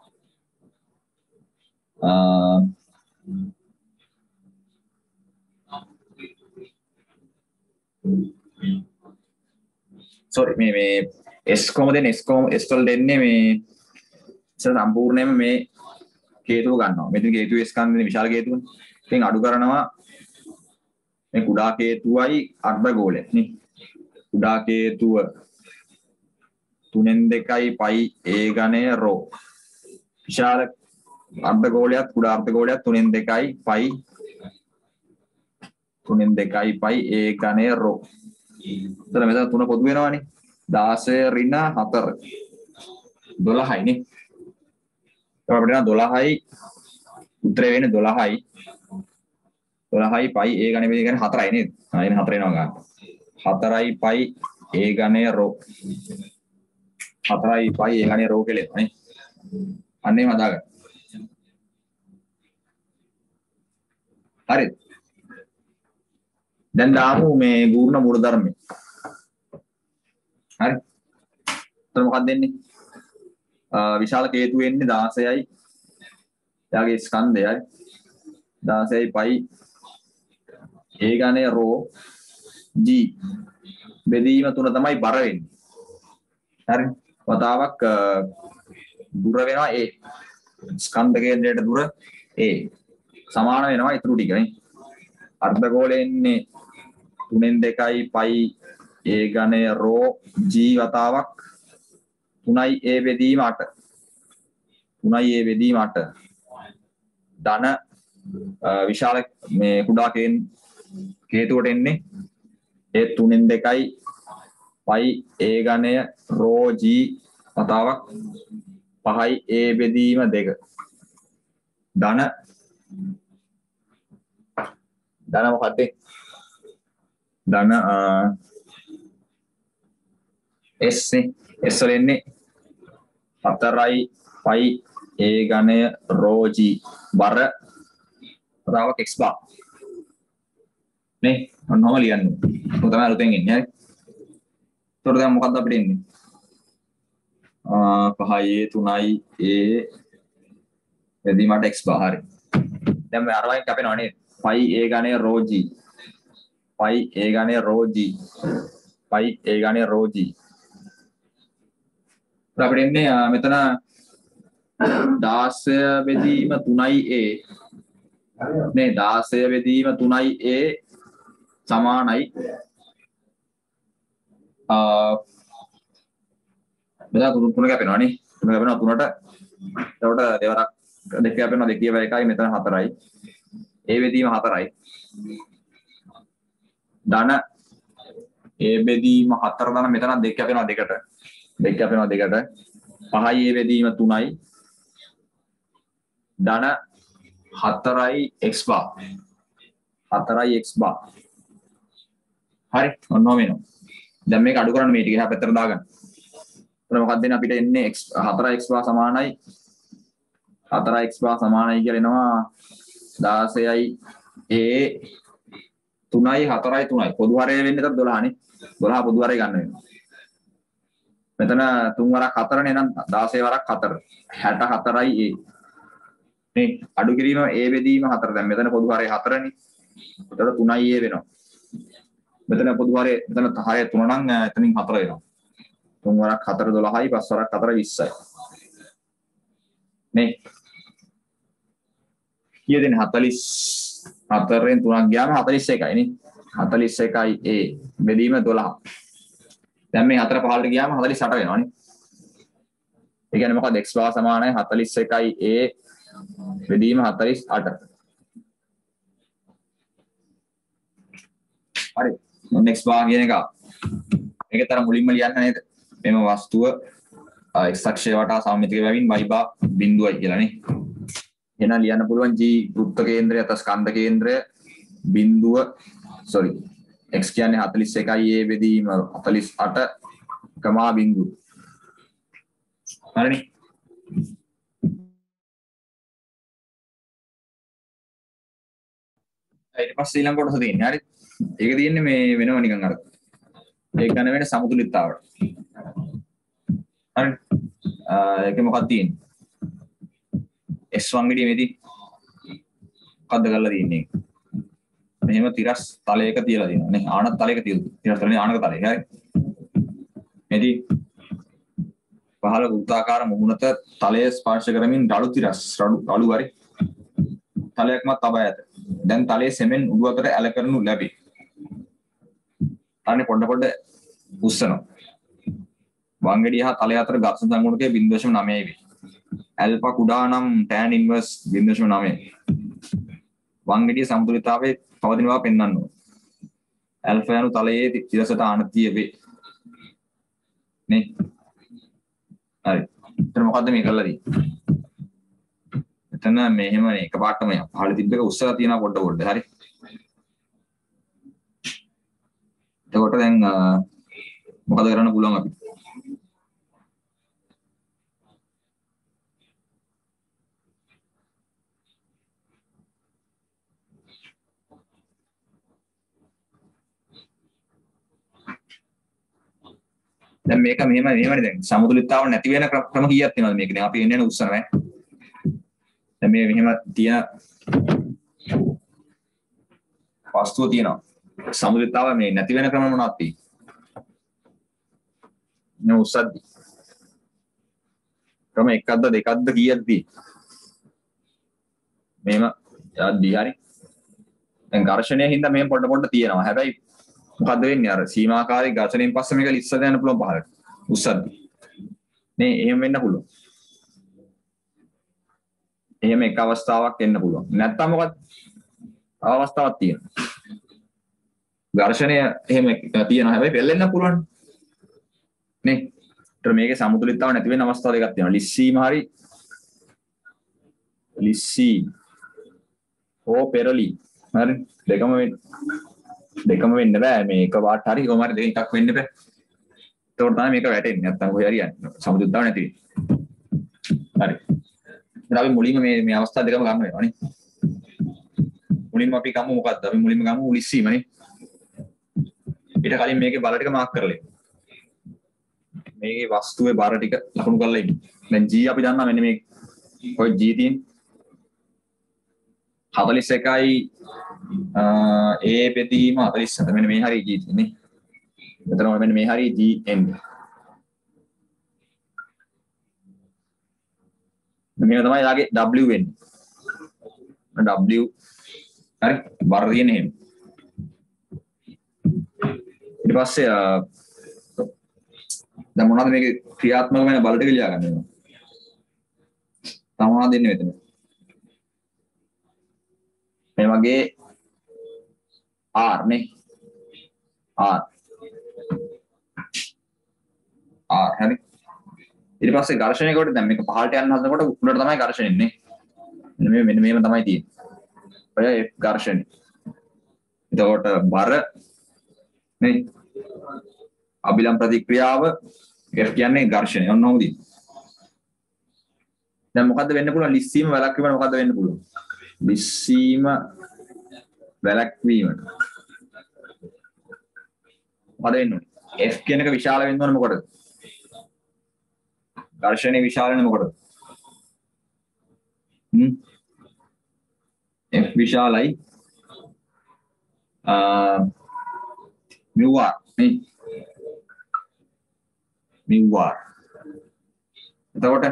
sorry මේ S කොහොමද දෙන්නේ? S වල දෙන්නේ මේ සම්පූර්ණයෙන්ම මේ හේතුව ගන්නවා. මෙතන හේතුවේ ස්කන්ධනේ විශාල හේතුවනේ. ඉතින් අඩු කරනවා මේ කුඩා හේතුවයි අර්ධගෝලය නේ. කුඩා හේතුව 3න් 2යි පයි a ඝනය රෝ. විශාල අර්ධගෝලයක් කුඩා අර්ධගෝලයක් 3න් 2යි පයි 3න් 2යි පයි a ඝනය රෝ. එතන මෙතන 3 පොදු වෙනවනේ. 16 ඍණ 4 12යි නේ. අපිට 12යි උත්තරේ වෙන්නේ 12යි 12යි පයි a ඝනය බෙදීම කියන්නේ 4යි නේද? එන්නේ 4 එනවා ගන්න. 4යි පයි a ඝනය රෝ. 4යි පයි a ඝනය රෝ කියලා නේ. අන්න එහෙම හදාගන්න. හරි. දැන් දාමු මේ ගූර්ණ මූලධර්මය. හරි. එතන මොකක්ද දෙන්නේ? විශාල හේතු වෙන්නේ 16යි. එයාගේ ස්කන්ධයයි 16යි පයි a ඝනය රෝ g බෙදීම 3 තමයි බර වෙන්නේ. හරි. වතාවක් දුර වෙනවා a. ස්කන්ධ කේන්ද්‍රයට දුර a. සමාන වෙනවා ඊටු ටික නේ. අර්ධගෝලයේ ඉන්නේ 3න් 2යි පයි a ඝනය රෝ g වතාවක් 3යි a බෙදීම 8. 3යි a බෙදීම 8. ධන විශාල මේ කුඩා හේතුවට එන්නේ ඒ 3න් 2යි පයි a ඝනය රෝ g වතාවක් 5යි a බෙදීම 2. ධන මොකක්ද? ධන S නේ. S වල එන්නේ 4යි පයි a ඝනය රෝ g බර වතාවක් x bar නේ. ඔන්නෝම ලියන්න. ඔක තමයි අලුතෙන් එන්නේ. හරි. ඒතකොට දැන් මොකක්ද අපිට එන්නේ? 5යි 3යි a බෙදීමට x bar හරි. දැන් මේ අරවයින් කැපෙනව නේද? පයි a ඝනය රෝ g පයි a ඝනය රෝ g පයි a ඝනය රෝ g. අපිට එන්නේ මෙතන 16 බෙදීම 3යි a නේ. 16 බෙදීම 3යි a සමානයි මෙතන 3 කැපෙනවා නේ. 3 කැපෙනවා 3ට. එතකොට දෙවරක් දෙක කැපෙනවා 2 කියව එකයි මෙතන 4යි. a බෙදීම 4යි. ධන a බෙදීම 4 ධන මෙතන 2 කැපෙනවා 2ට. 2 කැපෙනවා 2ට. 5යි a බෙදීම 3යි. ධන 4යි x bar. 4යි x bar. හරි. ඔන්නෝම එනවා. දැන් මේක අඩු කරන්න මේ ටික එහා පැත්තට දාගන්න. මොකක්ද දෙන්නේ අපිට එන්නේ x 4x බා සමානයි 4x බා සමානයි කියලා එනවා 16යි a 3යි 4යි 3යි පොදු හරය වෙන්නේ එතකොට 12 නේ 12 පොදු හරය ගන්න වෙනවා මෙතන 3 වරක් 4 නේ නම් 16 වරක් 4 64යි a නේ අඩු කිරීම a බෙදීම 4 දැන් මෙතන පොදු හරය 4 නේ එතකොට 3යි a වෙනවා මෙතන පොදු හරය මෙතන හරය 3 නම් එතනින් 4 වෙනවා 3 වරක් 4 12යි 5 වරක් 4 20යි නේ කීයද 44න් 3ක් ගියාම 41යි නේ 41යි a බෙදීම 12 දැන් මේ 4 15ට ගියාම 48 වෙනවා නේ ඒ කියන්නේ මොකද x බව සමානයි 41යි a බෙදීම 48 හරි next bar කියන එක මේක තරම් මුලින්ම ලියන්න නේද මෙම වස්තුව x අක්ෂය වටා සමමිතික බැවින් y බා බිඳුවයි කියලා නේ එහෙනම් ලියන්න පුළුවන් g වෘත්ත කේන්ද්‍රය අත ස්කන්ධ කේන්ද්‍රය බිඳුව x කියන්නේ 41යි a බෙදීම 48 කමා බිඳුව හරිනේ ඊට පස්සේ ඊළඟ කොටස තියෙන්නේ හරි ඒක තියෙන්නේ මේ වෙනව නිකන් අර ඒක ගන්න වෙන සමතුලිතතාවට හරි ඒකේ මොකක්ද තියෙන්නේ S1 ගෙඩිය මේදී මොකද්ද කරලා තියෙන්නේ මෙහෙම තිරස් තලයක තියලා තියෙනවා නේ ආනත් තලයක තියලා තිරස් තලනේ ආනක තලය හරි මේදී පහළ වෘත්තාකාර මුහුණත තලය ස්පර්ශ කරමින් රළු තිරස් රළු හරි තලයක්ම තබා ඇත දැන් තලයේ සෙමෙන් උඩු අතට ඇල කරනු ලැබේ අනේ පොඩ උස්සනවා වංගෙඩිය හා තලය අතර ඝර්ෂණ සංගුණකයේ 0.9 වේ ඇල්ෆා කුඩා නම් tan inverse 0.9 වංගෙඩිය සමතුලිතතාවයේ පවතින බව පෙන්වන්න ඕන ඇල්ෆා යනු තලයේ තිරසට ආනතිය වේ නේ හරි එතන මොකද්ද මේ කරලා තියෙන්නේ එතන මෙහෙම එකපාරටම පහළ තිබ්බ එක උස්සලා තියෙනවා පොඩ හරි එතකොට දැන් මොකද කරන්න පුළුවන් අපි දැන් මේක මෙහෙමනේ දැන් සමතුලිතතාව නැති වෙන ක්‍රම කීයක් තියෙනවද මේක දැන් අපි එන්නේ නැහැ උස්සනවා දැන් මේ මෙහෙම තියෙන වස්තුව තියෙනවා සමතුලිතතාව මේ නැති වෙන ක්‍රම මොනවද තියෙන්නේ නේ උස්සද්දි ක්‍රම එකක්ද දෙකක්ද කීයක්ද මෙහෙම යද්දි හරි දැන් ඝර්ෂණය හින්දා මෙහෙම පොඩ තියෙනවා හැබැයි මොකද්ද වෙන්නේ අර සීමාකාරී ඝර්ෂණයෙන් පස්සේ මේක ලිස්සලා යන්න පුළුවන් පහලට උස්සද්දි නේ එහෙම වෙන්න පුළුවන් එහෙම එක අවස්ථාවක් එන්න පුළුවන් නැත්තම් මොකද අවස්ථාවක් තියෙනවා ඝර්ෂණය එහෙම තියෙනවා හැබැයි පෙල්ලෙන්න පුළුවන් නේ ඒතර මේකේ සමතුලිතතාව නැති වෙන අවස්ථා දෙකක් තියෙනවා ලිස්සීම හරි ලිස්සීම ඕ පෙරලි හරි දෙකම වෙන්න බෑ මේ එක පාට හරි කොහොම හරි දෙකක් වෙන්න බෑ ඒතකොට තමයි මේක වැටෙන්නේ නැත්තම් කොහේ හරි යන්නේ සමතුලිතතාව නැති වෙන්නේ හරි ඉතින් අපි මුලින්ම මේ අවස්ථා දෙකම ගන්න වෙනවා නේ මුලින්ම අපි ගමු මොකද්ද අපි මුලින්ම ගමු ලිස්සීම නේ ඊට කලින් මේකේ බල ටික මාක් කරලා මේකේ වස්තුවේ බර ටික ලකුණු කරලා ඉන්න දැන් G අපි දන්නා මෙන්න මේ කොයි G තියෙන්නේ 41යි a බෙදීම 47 මෙන්න මේ හරිය G තියෙන්නේ මෙතන මෙන්න මේ හරිය G එන්නේ මේක තමයි යාගේ W වෙන්නේ W හරි බර තියෙන්නේ එහෙම ඊට පස්සේ දැන් මොනවද මේකේ ක්‍රියාත්මක වෙන බල ටික ලියා ගන්න වෙනවා තමා දෙන්නේ මෙතන මේ වගේ R නේ R හරි ඊට පස්සේ ඝර්ෂණය කොට දැන් මේක පහළට යන්න හදනකොට උඩට තමයි ඝර්ෂණය එන්නේ මෙන්න මේව තමයි තියෙන්නේ ඔය F ඝර්ෂණය එතකොට බර නේ අභිලම් ප්‍රතික්‍රියාව F කියන්නේ ඝර්ෂණය. ඔන්න ඔහොමද? දැන් මොකද්ද වෙන්න පුළුවන්? ලිස්සීම වැළැක්වීමට මොකද්ද වෙන්න පුළුවන්? ලිස්සීම වැළැක්වීමට මොකද වෙන්න ඕනේ? F කියන එක විශාල වෙන්න ඕනේ මොකටද? ඝර්ෂණය විශාල වෙන මොකටද? F විශාලයි mu r නේ mu r එතකොට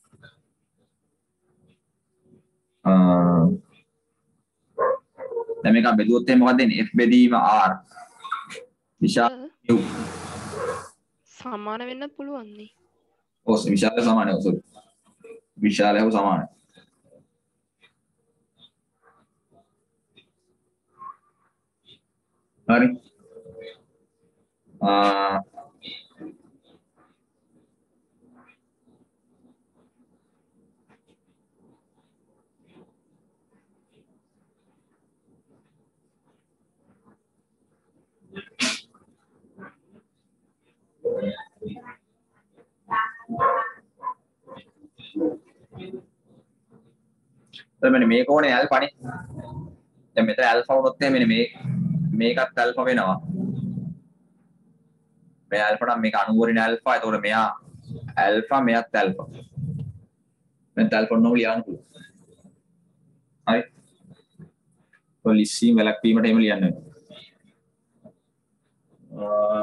දැන් මේක බෙදුවොත් එහෙනම් මොකක්ද වෙන්නේ? F බෙදීම r විශාල mu සමාන වෙන්නත් පුළුවන් නේ. ඔව් විශාල සමානයි. ඔව් සෝරි. විශාලව සමානයි. හරි. මෙන්න මේක ඕනේ ඇල්ෆා නේ. දැන් මෙතන ඇල්ෆා වුණොත් එහෙනම් මෙන්න මේකත් ඇල්ෆා වෙනවා. මේ ඇල්ෆා නම් මේක අනුවරින් ඇල්ෆා. එතකොට මෙයා ඇල්ෆා මෙයාත් ඇල්ෆා. මෙතන ඇල්ෆා නෝ ලියන්න පුළුවන්. හරි. පොලිසිය වැළැක්වීමට එහෙම ලියන්න වෙනවා.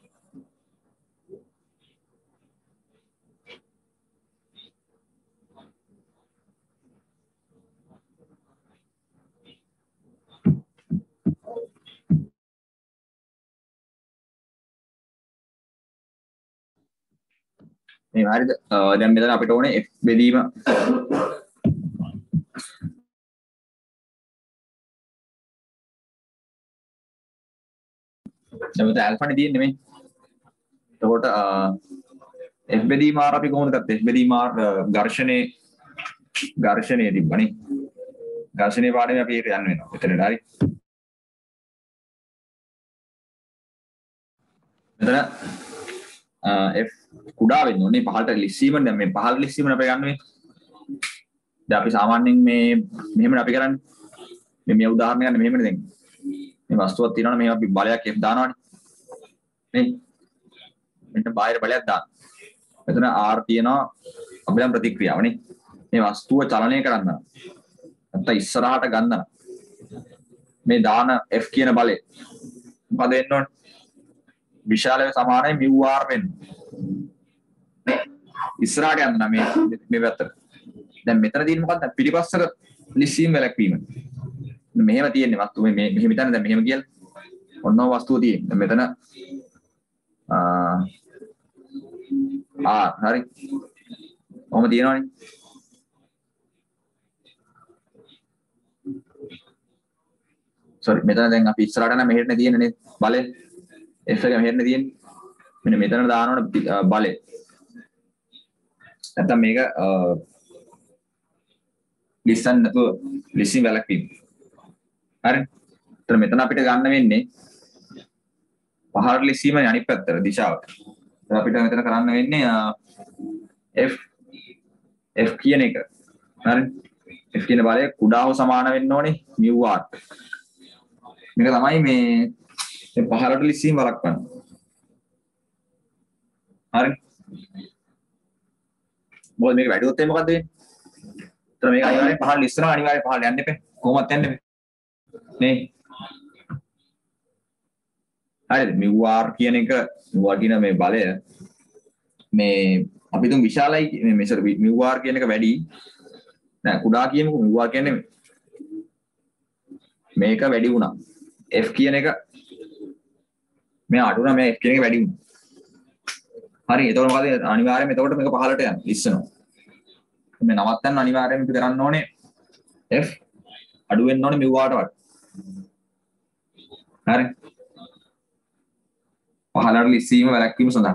මේ හරිද? දැන් මෙතන අපිට ඕනේ F බෙදීම දැන් මෙතන ඇල්ෆා නේ තියෙන්නේ මේ. එතකොට F බෙදීම R අපි කොහොමද ගත්තේ? F බෙදීම R ඝර්ෂණයේ තිබ්බනේ. ඝර්ෂණයේ පාඩමේ අපි ඒක යන්න වෙනවා. එතනට හරි. මෙතන F කුඩා වෙන්න ඕනේ පහළට ලිස්සීම. දැන් මේ පහළ ලිස්සීම අපේ ගන්න වෙන්නේ. දැන් අපි සාමාන්‍යයෙන් මේ මෙහෙමනේ අපි කරන්නේ. මේ උදාහරණ ගන්න මෙහෙමනේ දැන්. මේ වස්තුවක් තියෙනවනේ මේ අපි බලයක් F දානවනේ. නේ? මෙන්න බාහිර බලයක් දාන්න. මෙතන R තියෙනවා අභිලම් ප්‍රතික්‍රියාව නේ. මේ වස්තුව චලනය කරන්න. නැත්නම් ඉස්සරහට ගන්න. මේ දාන F කියන බලය මොකද වෙන්න ඕනේ? විශාලව සමානයි mu r වෙන්න. ඉස්සරහට යන්න මේ පැත්තට. දැන් මෙතන තියෙන්නේ මොකක්ද? පිටිපස්සට ලිස්සීම වැළැක්වීම. මෙහෙම තියෙන්නේ වස්තුව මේ මෙහෙම හිතන්න දැන් මෙහෙම කියලා. ඔන්නෝ වස්තුව තියෙන්නේ. මෙතන හරි. ඔහොම තියෙනවනේ. sorry මෙතන දැන් අපි ඉස්සරහට නම් මෙහෙට තියෙන්නේ නේද? බලය. F එක මෙහෙට තියෙන්නේ. මෙන්න මෙතන දානවනේ බලය. නැත්තම් මේක ලිස්සන් නැතුව ලිස්සින් වැළැක්වීම. හරි. එතන මෙතන අපිට ගන්න වෙන්නේ පහළට ලිස්සීමනේ අනිත් පැත්තට දිශාවට. එතන අපිට මෙතන කරන්න වෙන්නේ F කියන එක. හරි. F කියන බලය කුඩා හෝ සමාන වෙන්න ඕනේ mu r. මේක තමයි මේ පහළට ලිස්සීම වළක්වන්න. හරි. මොකද මේක වැඩි වුණොත් මොකද වෙන්නේ? එතන මේක අනිවාර්යෙන් පහළ ලිස්සනවා අනිවාර්යෙන් පහළ යන්න එපා. කොහොමවත් යන්න එපා. නේ? හරිද? mu r කියන එක mu r කියන මේ බලය මේ අපි තුන් විශාලයි මේ mu r කියන එක වැඩි. නෑ කුඩා කියමුකෝ mu r කියන්නේ මේක වැඩි වුණා. F කියන එක මේ අඩු වුණා මේ F කියන එක වැඩි වුණා. හරි එතකොට මොකද අනිවාර්යයෙන්ම එතකොට මේක පහළට යනවා ලිස්සනවා. මේ නවත්තන්න අනිවාර්යයෙන්ම අපි කරන්න ඕනේ F අඩු වෙන්න ඕනේ mu r ට වඩා. හරි. පහළට ලිස්සීම වැළැක්වීම සඳහා.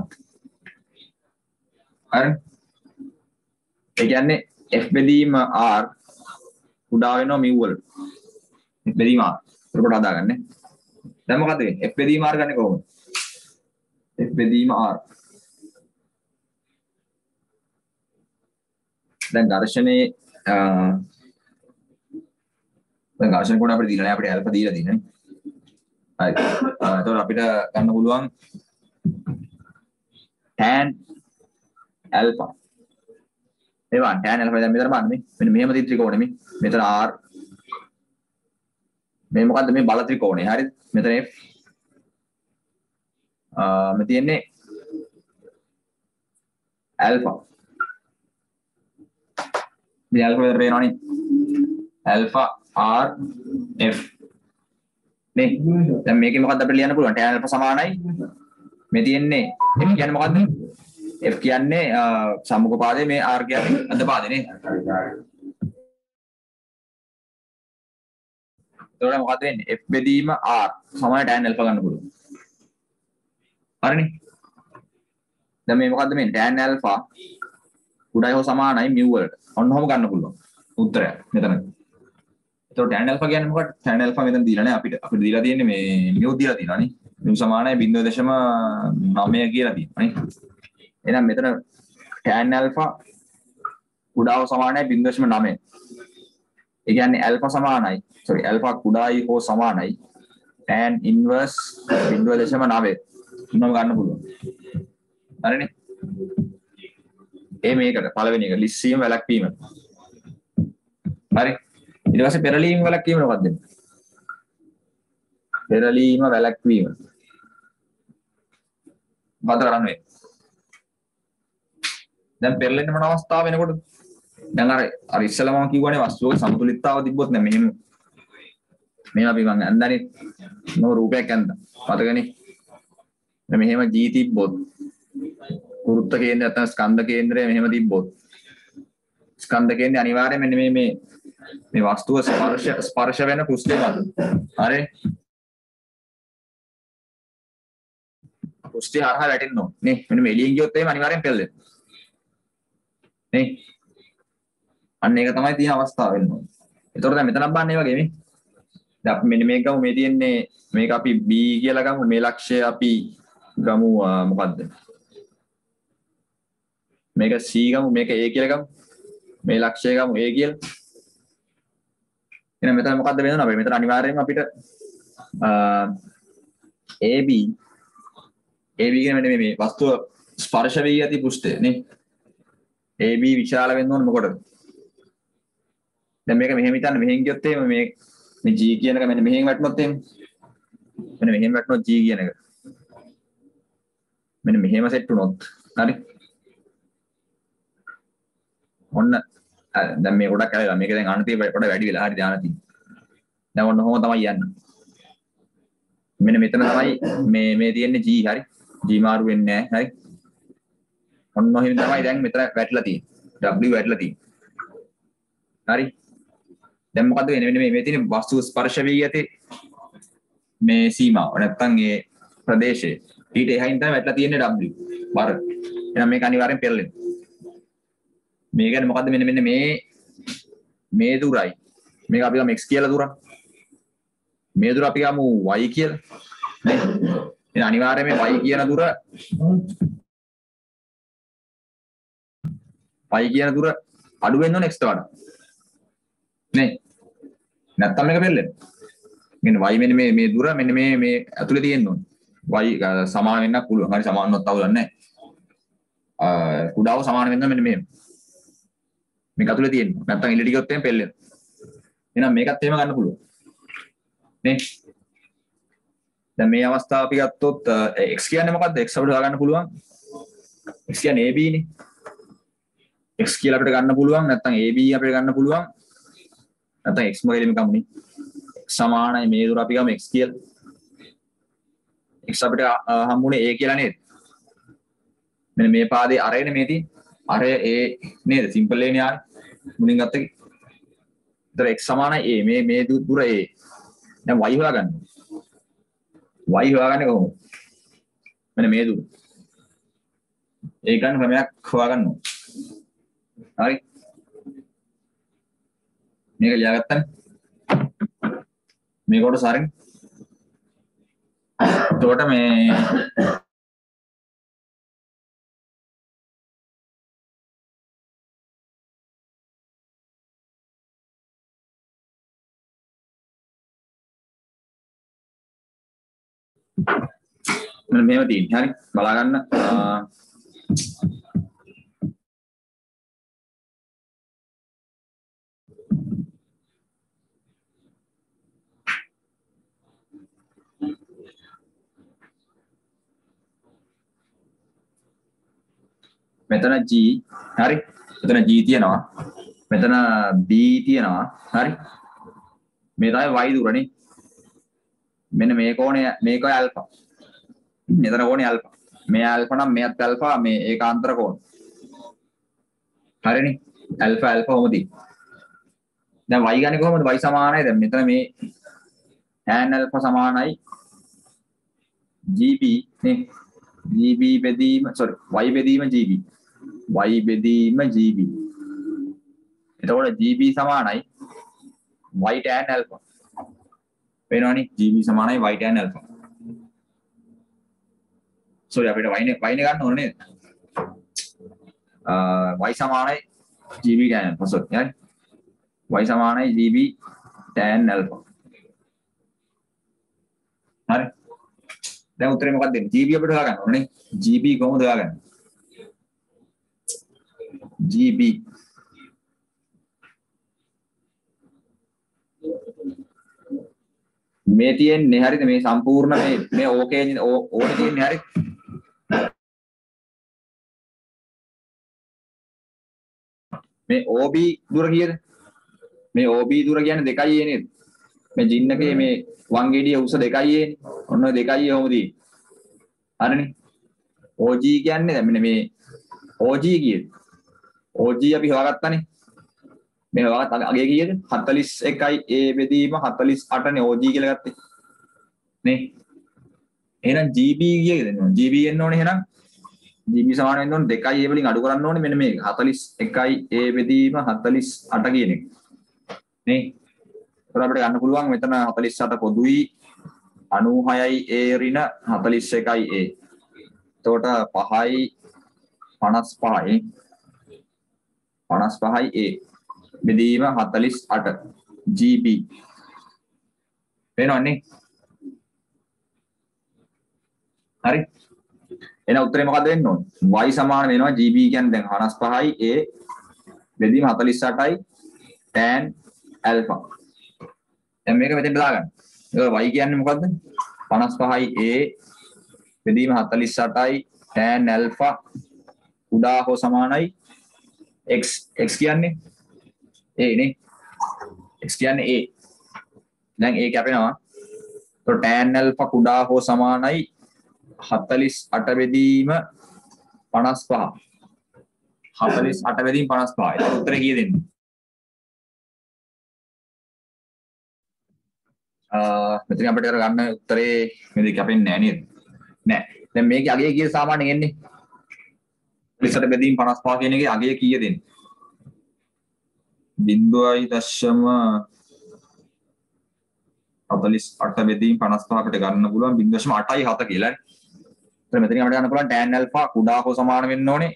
හරි. ඒ කියන්නේ F බෙදීම R කුඩා වෙනවා mu වලට. F බෙදීම R. පොඩ හදාගන්න. දැන් මොකද වෙන්නේ? F බෙදීම R ගන්නේ කොහොමද? F බෙදීම R. දැන් ඝර්ෂණේ දැන් ඝර්ෂණ කොටස අපිට දීලා නැහැ අපිට ඇල්ෆා දීලා තියෙනනේ. හරි. එතකොට අපිට ගන්න පුළුවන් tan alpha. ඒවා tan alpha දැන් මෙතන බලන්න මේ. මෙන්න මෙහෙම තියෙන ත්‍රිකෝණෙ මේ. මෙතන R. මේ මොකද්ද මේ බල ත්‍රිකෝණය. හරිද? මෙතන F. මේ තියෙන්නේ alpha. මේ alpha විතර පේනවනේ. alpha R F. නේ. දැන් මේකේ මොකද්ද අපිට ලියන්න පුළුවන්? tan alpha සමානයි මේ තියෙන්නේ F කියන්නේ මොකද්ද? F කියන්නේ සම්මුඛ පාදයේ මේ R කියන්නේ අන්ත පාදේ නේ. එතකොට මොකද වෙන්නේ? F බෙදීම R සමාන tan alpha ගන්න පුළුවන්. හරිනේ. දැන් මේ මොකද්ද මේ tan alpha උඩයි හෝ සමානයි mu වලට. ඔන්න ඔහොම ගන්න පුළුවන්. උත්තරය මෙතන. එතකොට tan alpha කියන්නේ මොකක්ද? tan alpha මෙතන දීලා නැහැ අපිට. අපිට දීලා තියෙන්නේ මේ mu දීලා තියෙනවා නේ. mu සමානයි 0.9 කියලා තියෙනවා නේ. එහෙනම් මෙතන tan alpha කුඩාව සමානයි 0.9. ඒ කියන්නේ alpha සමානයි alpha කුඩායි හෝ සමානයි tan inverse 0.9 තුනම ගන්න පුළුවන්. හරිනේ. මේකට පළවෙනි එක ලිස්සීම වැළැක්වීම. හරි. ඊට පස්සේ පෙරලීම වැළැක්වීම මොකක්ද? පෙරලීම වැළැක්වීම. මොකද කරන්නේ? දැන් පෙරලෙන්න මොන අවස්ථාව වෙනකොට? දැන් අර ඉස්සෙල්ලා මම කිව්වනේ වස්තුවක සමතුලිතතාව තිබ්බොත් නෑ මෙහෙම. මේවා අපි මං අන්දානේ නෝ රූපයක් අන්දා. මතකනේ? මෙහෙම G තිබ්බොත් වෘත්ත කේන්ද්‍රය නැත්නම් ස්කන්ධ කේන්ද්‍රය මෙහෙම තිබ්බොත් ස්කන්ධ කේන්ද්‍රය අනිවාර්යයෙන් මෙන්න මේ වස්තුව ස්පර්ශ වෙන පෘෂ්ඨය මත. හරි. පෘෂ්ඨය හරහා වැටෙන්න ඕනේ. නේ මෙන්න මේ එළියෙන් ගියොත් එහෙම අනිවාර්යෙන් පෙරලෙනවා. නේ. අන්න ඒක තමයි තියෙන අවස්ථාව වෙන්න ඕනේ. ඒතකොට දැන් මෙතනක් බලන්න මේ වගේ මේ. දැන් අපි මෙන්න මේක ගමු මේ තියෙන්නේ මේක අපි B කියලා ගමු මේ ලක්ෂය අපි ගමු මොකද්ද? මේක C ගමු මේක A කියලා ගමු. මේ ලක්ෂය ගමු A කියලා. එහෙනම් මෙතන මොකද්ද වෙනවද අපිට? මෙතන අනිවාර්යයෙන්ම අපිට AB කියන්නේ මෙන්න මේ වස්තුව ස්පර්ශ වී ඇති පෘෂ්ඨය නේ. AB විශාල වෙන්න ඕනේ මොකටද? දැන් මේක මෙහෙම හිතන්න මෙහෙන් ගියොත් එහෙම මේ G කියන එක මෙන්න මෙහෙන් වැටුනොත් එහෙම මෙන්න මෙහෙම වැටුනොත් G කියන එක මෙන්න මෙහෙම සෙට් වුණොත් හරි ඔන්න දැන් මේ ගොඩක් ඇවිල්ලා මේක දැන් අනතිය පොඩ වැඩි වෙලා හරි ධානති දැන් ඔන්න ඔහොම තමයි යන්නේ මෙන්න මෙතන තමයි මේ තියෙන්නේ G හරි G මාරු වෙන්නේ නැහැ හරි ඔන්න ඔහෙම තමයි දැන් මෙතන වැටලා තියෙන්නේ W වැටලා තියෙන්නේ හරි දැන් මොකද වෙන්නේ මෙන්න මේ තියෙන වස්තු ස්පර්ශ වී ඇති මේ සීමාව නැත්තම් ඒ ප්‍රදේශය ඊට එහයින් තමයි වැටලා තියෙන්නේ W බර එහෙනම් මේක අනිවාර්යෙන් පෙරලෙනවා මේ කියන්නේ මොකද්ද මෙන්න මේ දුරයි මේක අපි ගමු x කියලා දුරක් මේ දුර අපි ගමු y කියලා නේ එහෙනම් අනිවාර්යයෙන් මේ y කියන දුර අඩු වෙන්න ඕනේ x ට වඩා නේ නැත්තම් මේක පෙරලෙනවා මෙන්න y මෙන්න මේ දුර මෙන්න මේ ඇතුලේ තියෙන්න ඕනේ y සමාන වෙන්නත් පුළුවන් හරි සමාන නොත් අවුලක් නැහැ කුඩාව සමාන වෙන්න මෙන්න මේක ඇතුලේ තියෙනවා නැත්තම් ඉල්ලටි ගියොත් එහෙම පෙරලෙනවා එහෙනම් මේකත් එහෙම ගන්න පුළුවන් නේ දැන් මේ අවස්ථාව අපි ගත්තොත් x කියන්නේ මොකද්ද x අපිට හොයාගන්න පුළුවන් x කියන්නේ ab නේ x කියලා අපිට ගන්න පුළුවන් නැත්තම් ab අපිට ගන්න පුළුවන් නැත්නම් x මොකෙලෙම ගමුනේ x සමානයි මේ දුර අපි ගමු x කියලා x අපිට හම්බුනේ a කියලා නේද මෙන්න මේ පාදේ අරයනේ මේ තියෙන්නේ අරය a නේද සිම්පල් a නේ ආ මුලින් ගත්ත එකේ ඒතර x සමානයි a මේ දුර a දැන් y හොයාගන්න y හොයාගන්නේ කොහොමද මෙන්න මේ දුර ඒ ගන්න ක්‍රමයක් හොයාගන්න හරි මේක ලියාගත්තනේ මේ කොටස හරිනේ එතකොට මේ මෙන්න මේව තියෙන්නේ. හරි. බලා ගන්න. මෙතන G හරි. මෙතන G තියෙනවා. මෙතන B තියෙනවා. හරි. මේ තමයි y දුරනේ. මෙන්න මේ කෝණය මේකයි ඇල්ෆා. මෙතන කෝණය ඇල්ෆා. මේ ඇල්ෆා නම් මෙයත් ඇල්ෆා මේ ඒකාන්තර කෝණ. හරිනේ. ඇල්ෆා ඇල්ෆා කොහොමද? දැන් y ගන්නේ කොහොමද? y සමානයි දැන් මෙතන මේ tan ඇල්ෆා සමානයි GB නේ. GB බෙදීම y බෙදීම GB. y බෙදීම GB. එතකොට GB සමානයි y tan alpha. වෙනවනේ GB සමානයි y tan alpha. sorry අපිට y නේ ගන්න ඕනේ නේද? y සමානයි GB tan alpha. sorry හරි. y සමානයි GB tan alpha. හරි. දැන් උත්තරේ මොකක්ද දෙන්නේ? GB අපිට හොයාගන්න ඕනේ. GB කොහොමද හොයාගන්නේ? GB මේ තියෙන්නේ හරිද මේ සම්පූර්ණ මේ ඕකේ ඕනේ තියෙන්නේ හරි මේ OB දුර කීයද මේ OB දුර කියන්නේ 2යි නේද මේ ජින්නකේ මේ වංගෙඩිය උස 2යි ඔන්න 2යි කොහොමද හරිනේ OG කියන්නේ දැන් මෙන්න මේ OG කීයද OG අපි හොයාගත්තානේ මේ හොයාගත්ත අගේ කීයද 41යි A බෙදීම 48 නේ OG කියලා ගත්තේ නේ එහෙනම් GB කීයද දෙන්න GB එන්න ඕනේ එහෙනම් GB සමාන වෙන්න ඕනේ 2යි A වලින් අඩු කරන්න ඕනේ මෙන්න මේක 41යි A බෙදීම 48 කියන එක නේ ඒතර අපිට ගන්න පුළුවන් මෙතන 48 පොදුයි 96යි A ඍණ 41යි A එතකොට 5යි 55යි 55යි A බෙදීම 48 GB වෙනවන්නේ හරි එහෙනම් උත්තරේ මොකද්ද වෙන්න ඕනේ y සමාන වෙනවා GB කියන්නේ දැන් 55යි A බෙදීම 48යි tan alpha දැන් මේක මෙතෙන්ට දාගන්න ඒක y කියන්නේ මොකද්ද 55යි A බෙදීම 48යි tan alpha උඩා හෝ සමානයි x කියන්නේ A නේ x කියන්නේ A දැන් A කැපෙනවා તો tan alpha කුඩා හෝ සමානයි 48 බෙදීම 55 48 බෙදීම 55 ඒක උත්තරේ කීයද දෙන්නේ මෙතන අපිට අර ගන්න උත්තරේ මේක කැපෙන්නේ නැහැ නේද නෑ දැන් මේකේ අගය කීයද සාමාන්‍යයෙන් එන්නේ 48 බෙදීම 55 කියන එකේ අගය කීයද එන්නේ 0.48 බෙදීම 55කට ගන්න පුළුවන් 0.87 කියලා. එතන මෙතනින් අපිට ගන්න පුළුවන් tan alpha කුඩා හෝ සමාන වෙන්න ඕනේ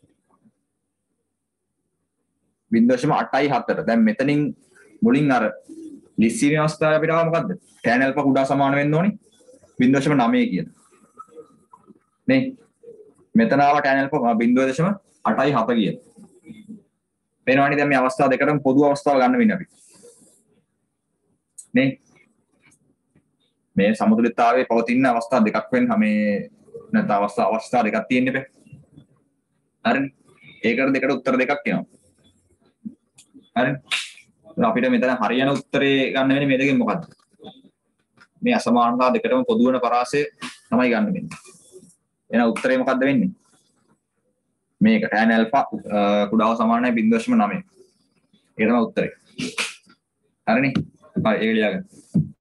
0.87ට. දැන් මෙතනින් මුලින් අර ලිස්සීමේ අවස්ථාවේ අපිට ආව මොකද්ද? tan alpha කුඩා සමාන වෙන්න ඕනේ 0.9 කියලා. නේ? මෙතන ආව tan alpha 0.87 කියලා. වෙනවනේ දැන් මේ අවස්ථාව දෙකටම පොදු අවස්ථාව ගන්න වෙන්නේ අපි. නේ? මේ සමතුලිතතාවයේ පවතින අවස්ථා දෙකක් වෙන මේ නැත්නම් අවස්ථා දෙකක් තියෙන්න බෑ. හරිනේ. ඒකට දෙකට උත්තර දෙකක් එනවා. හරිනේ. අපිට මෙතන හරියන උත්තරේ ගන්න වෙන්නේ මේ දෙකෙන් මොකද්ද? මේ අසමානතා දෙකටම පොදු වෙන පරාසය තමයි ගන්න වෙන්නේ. එහෙනම් උත්තරේ මොකද්ද වෙන්නේ? මේක tan alpha කුඩාව සමානයි 0.9. ඒක තමයි උත්තරේ. හරිනේ. හරි ඒක ලියාගන්න.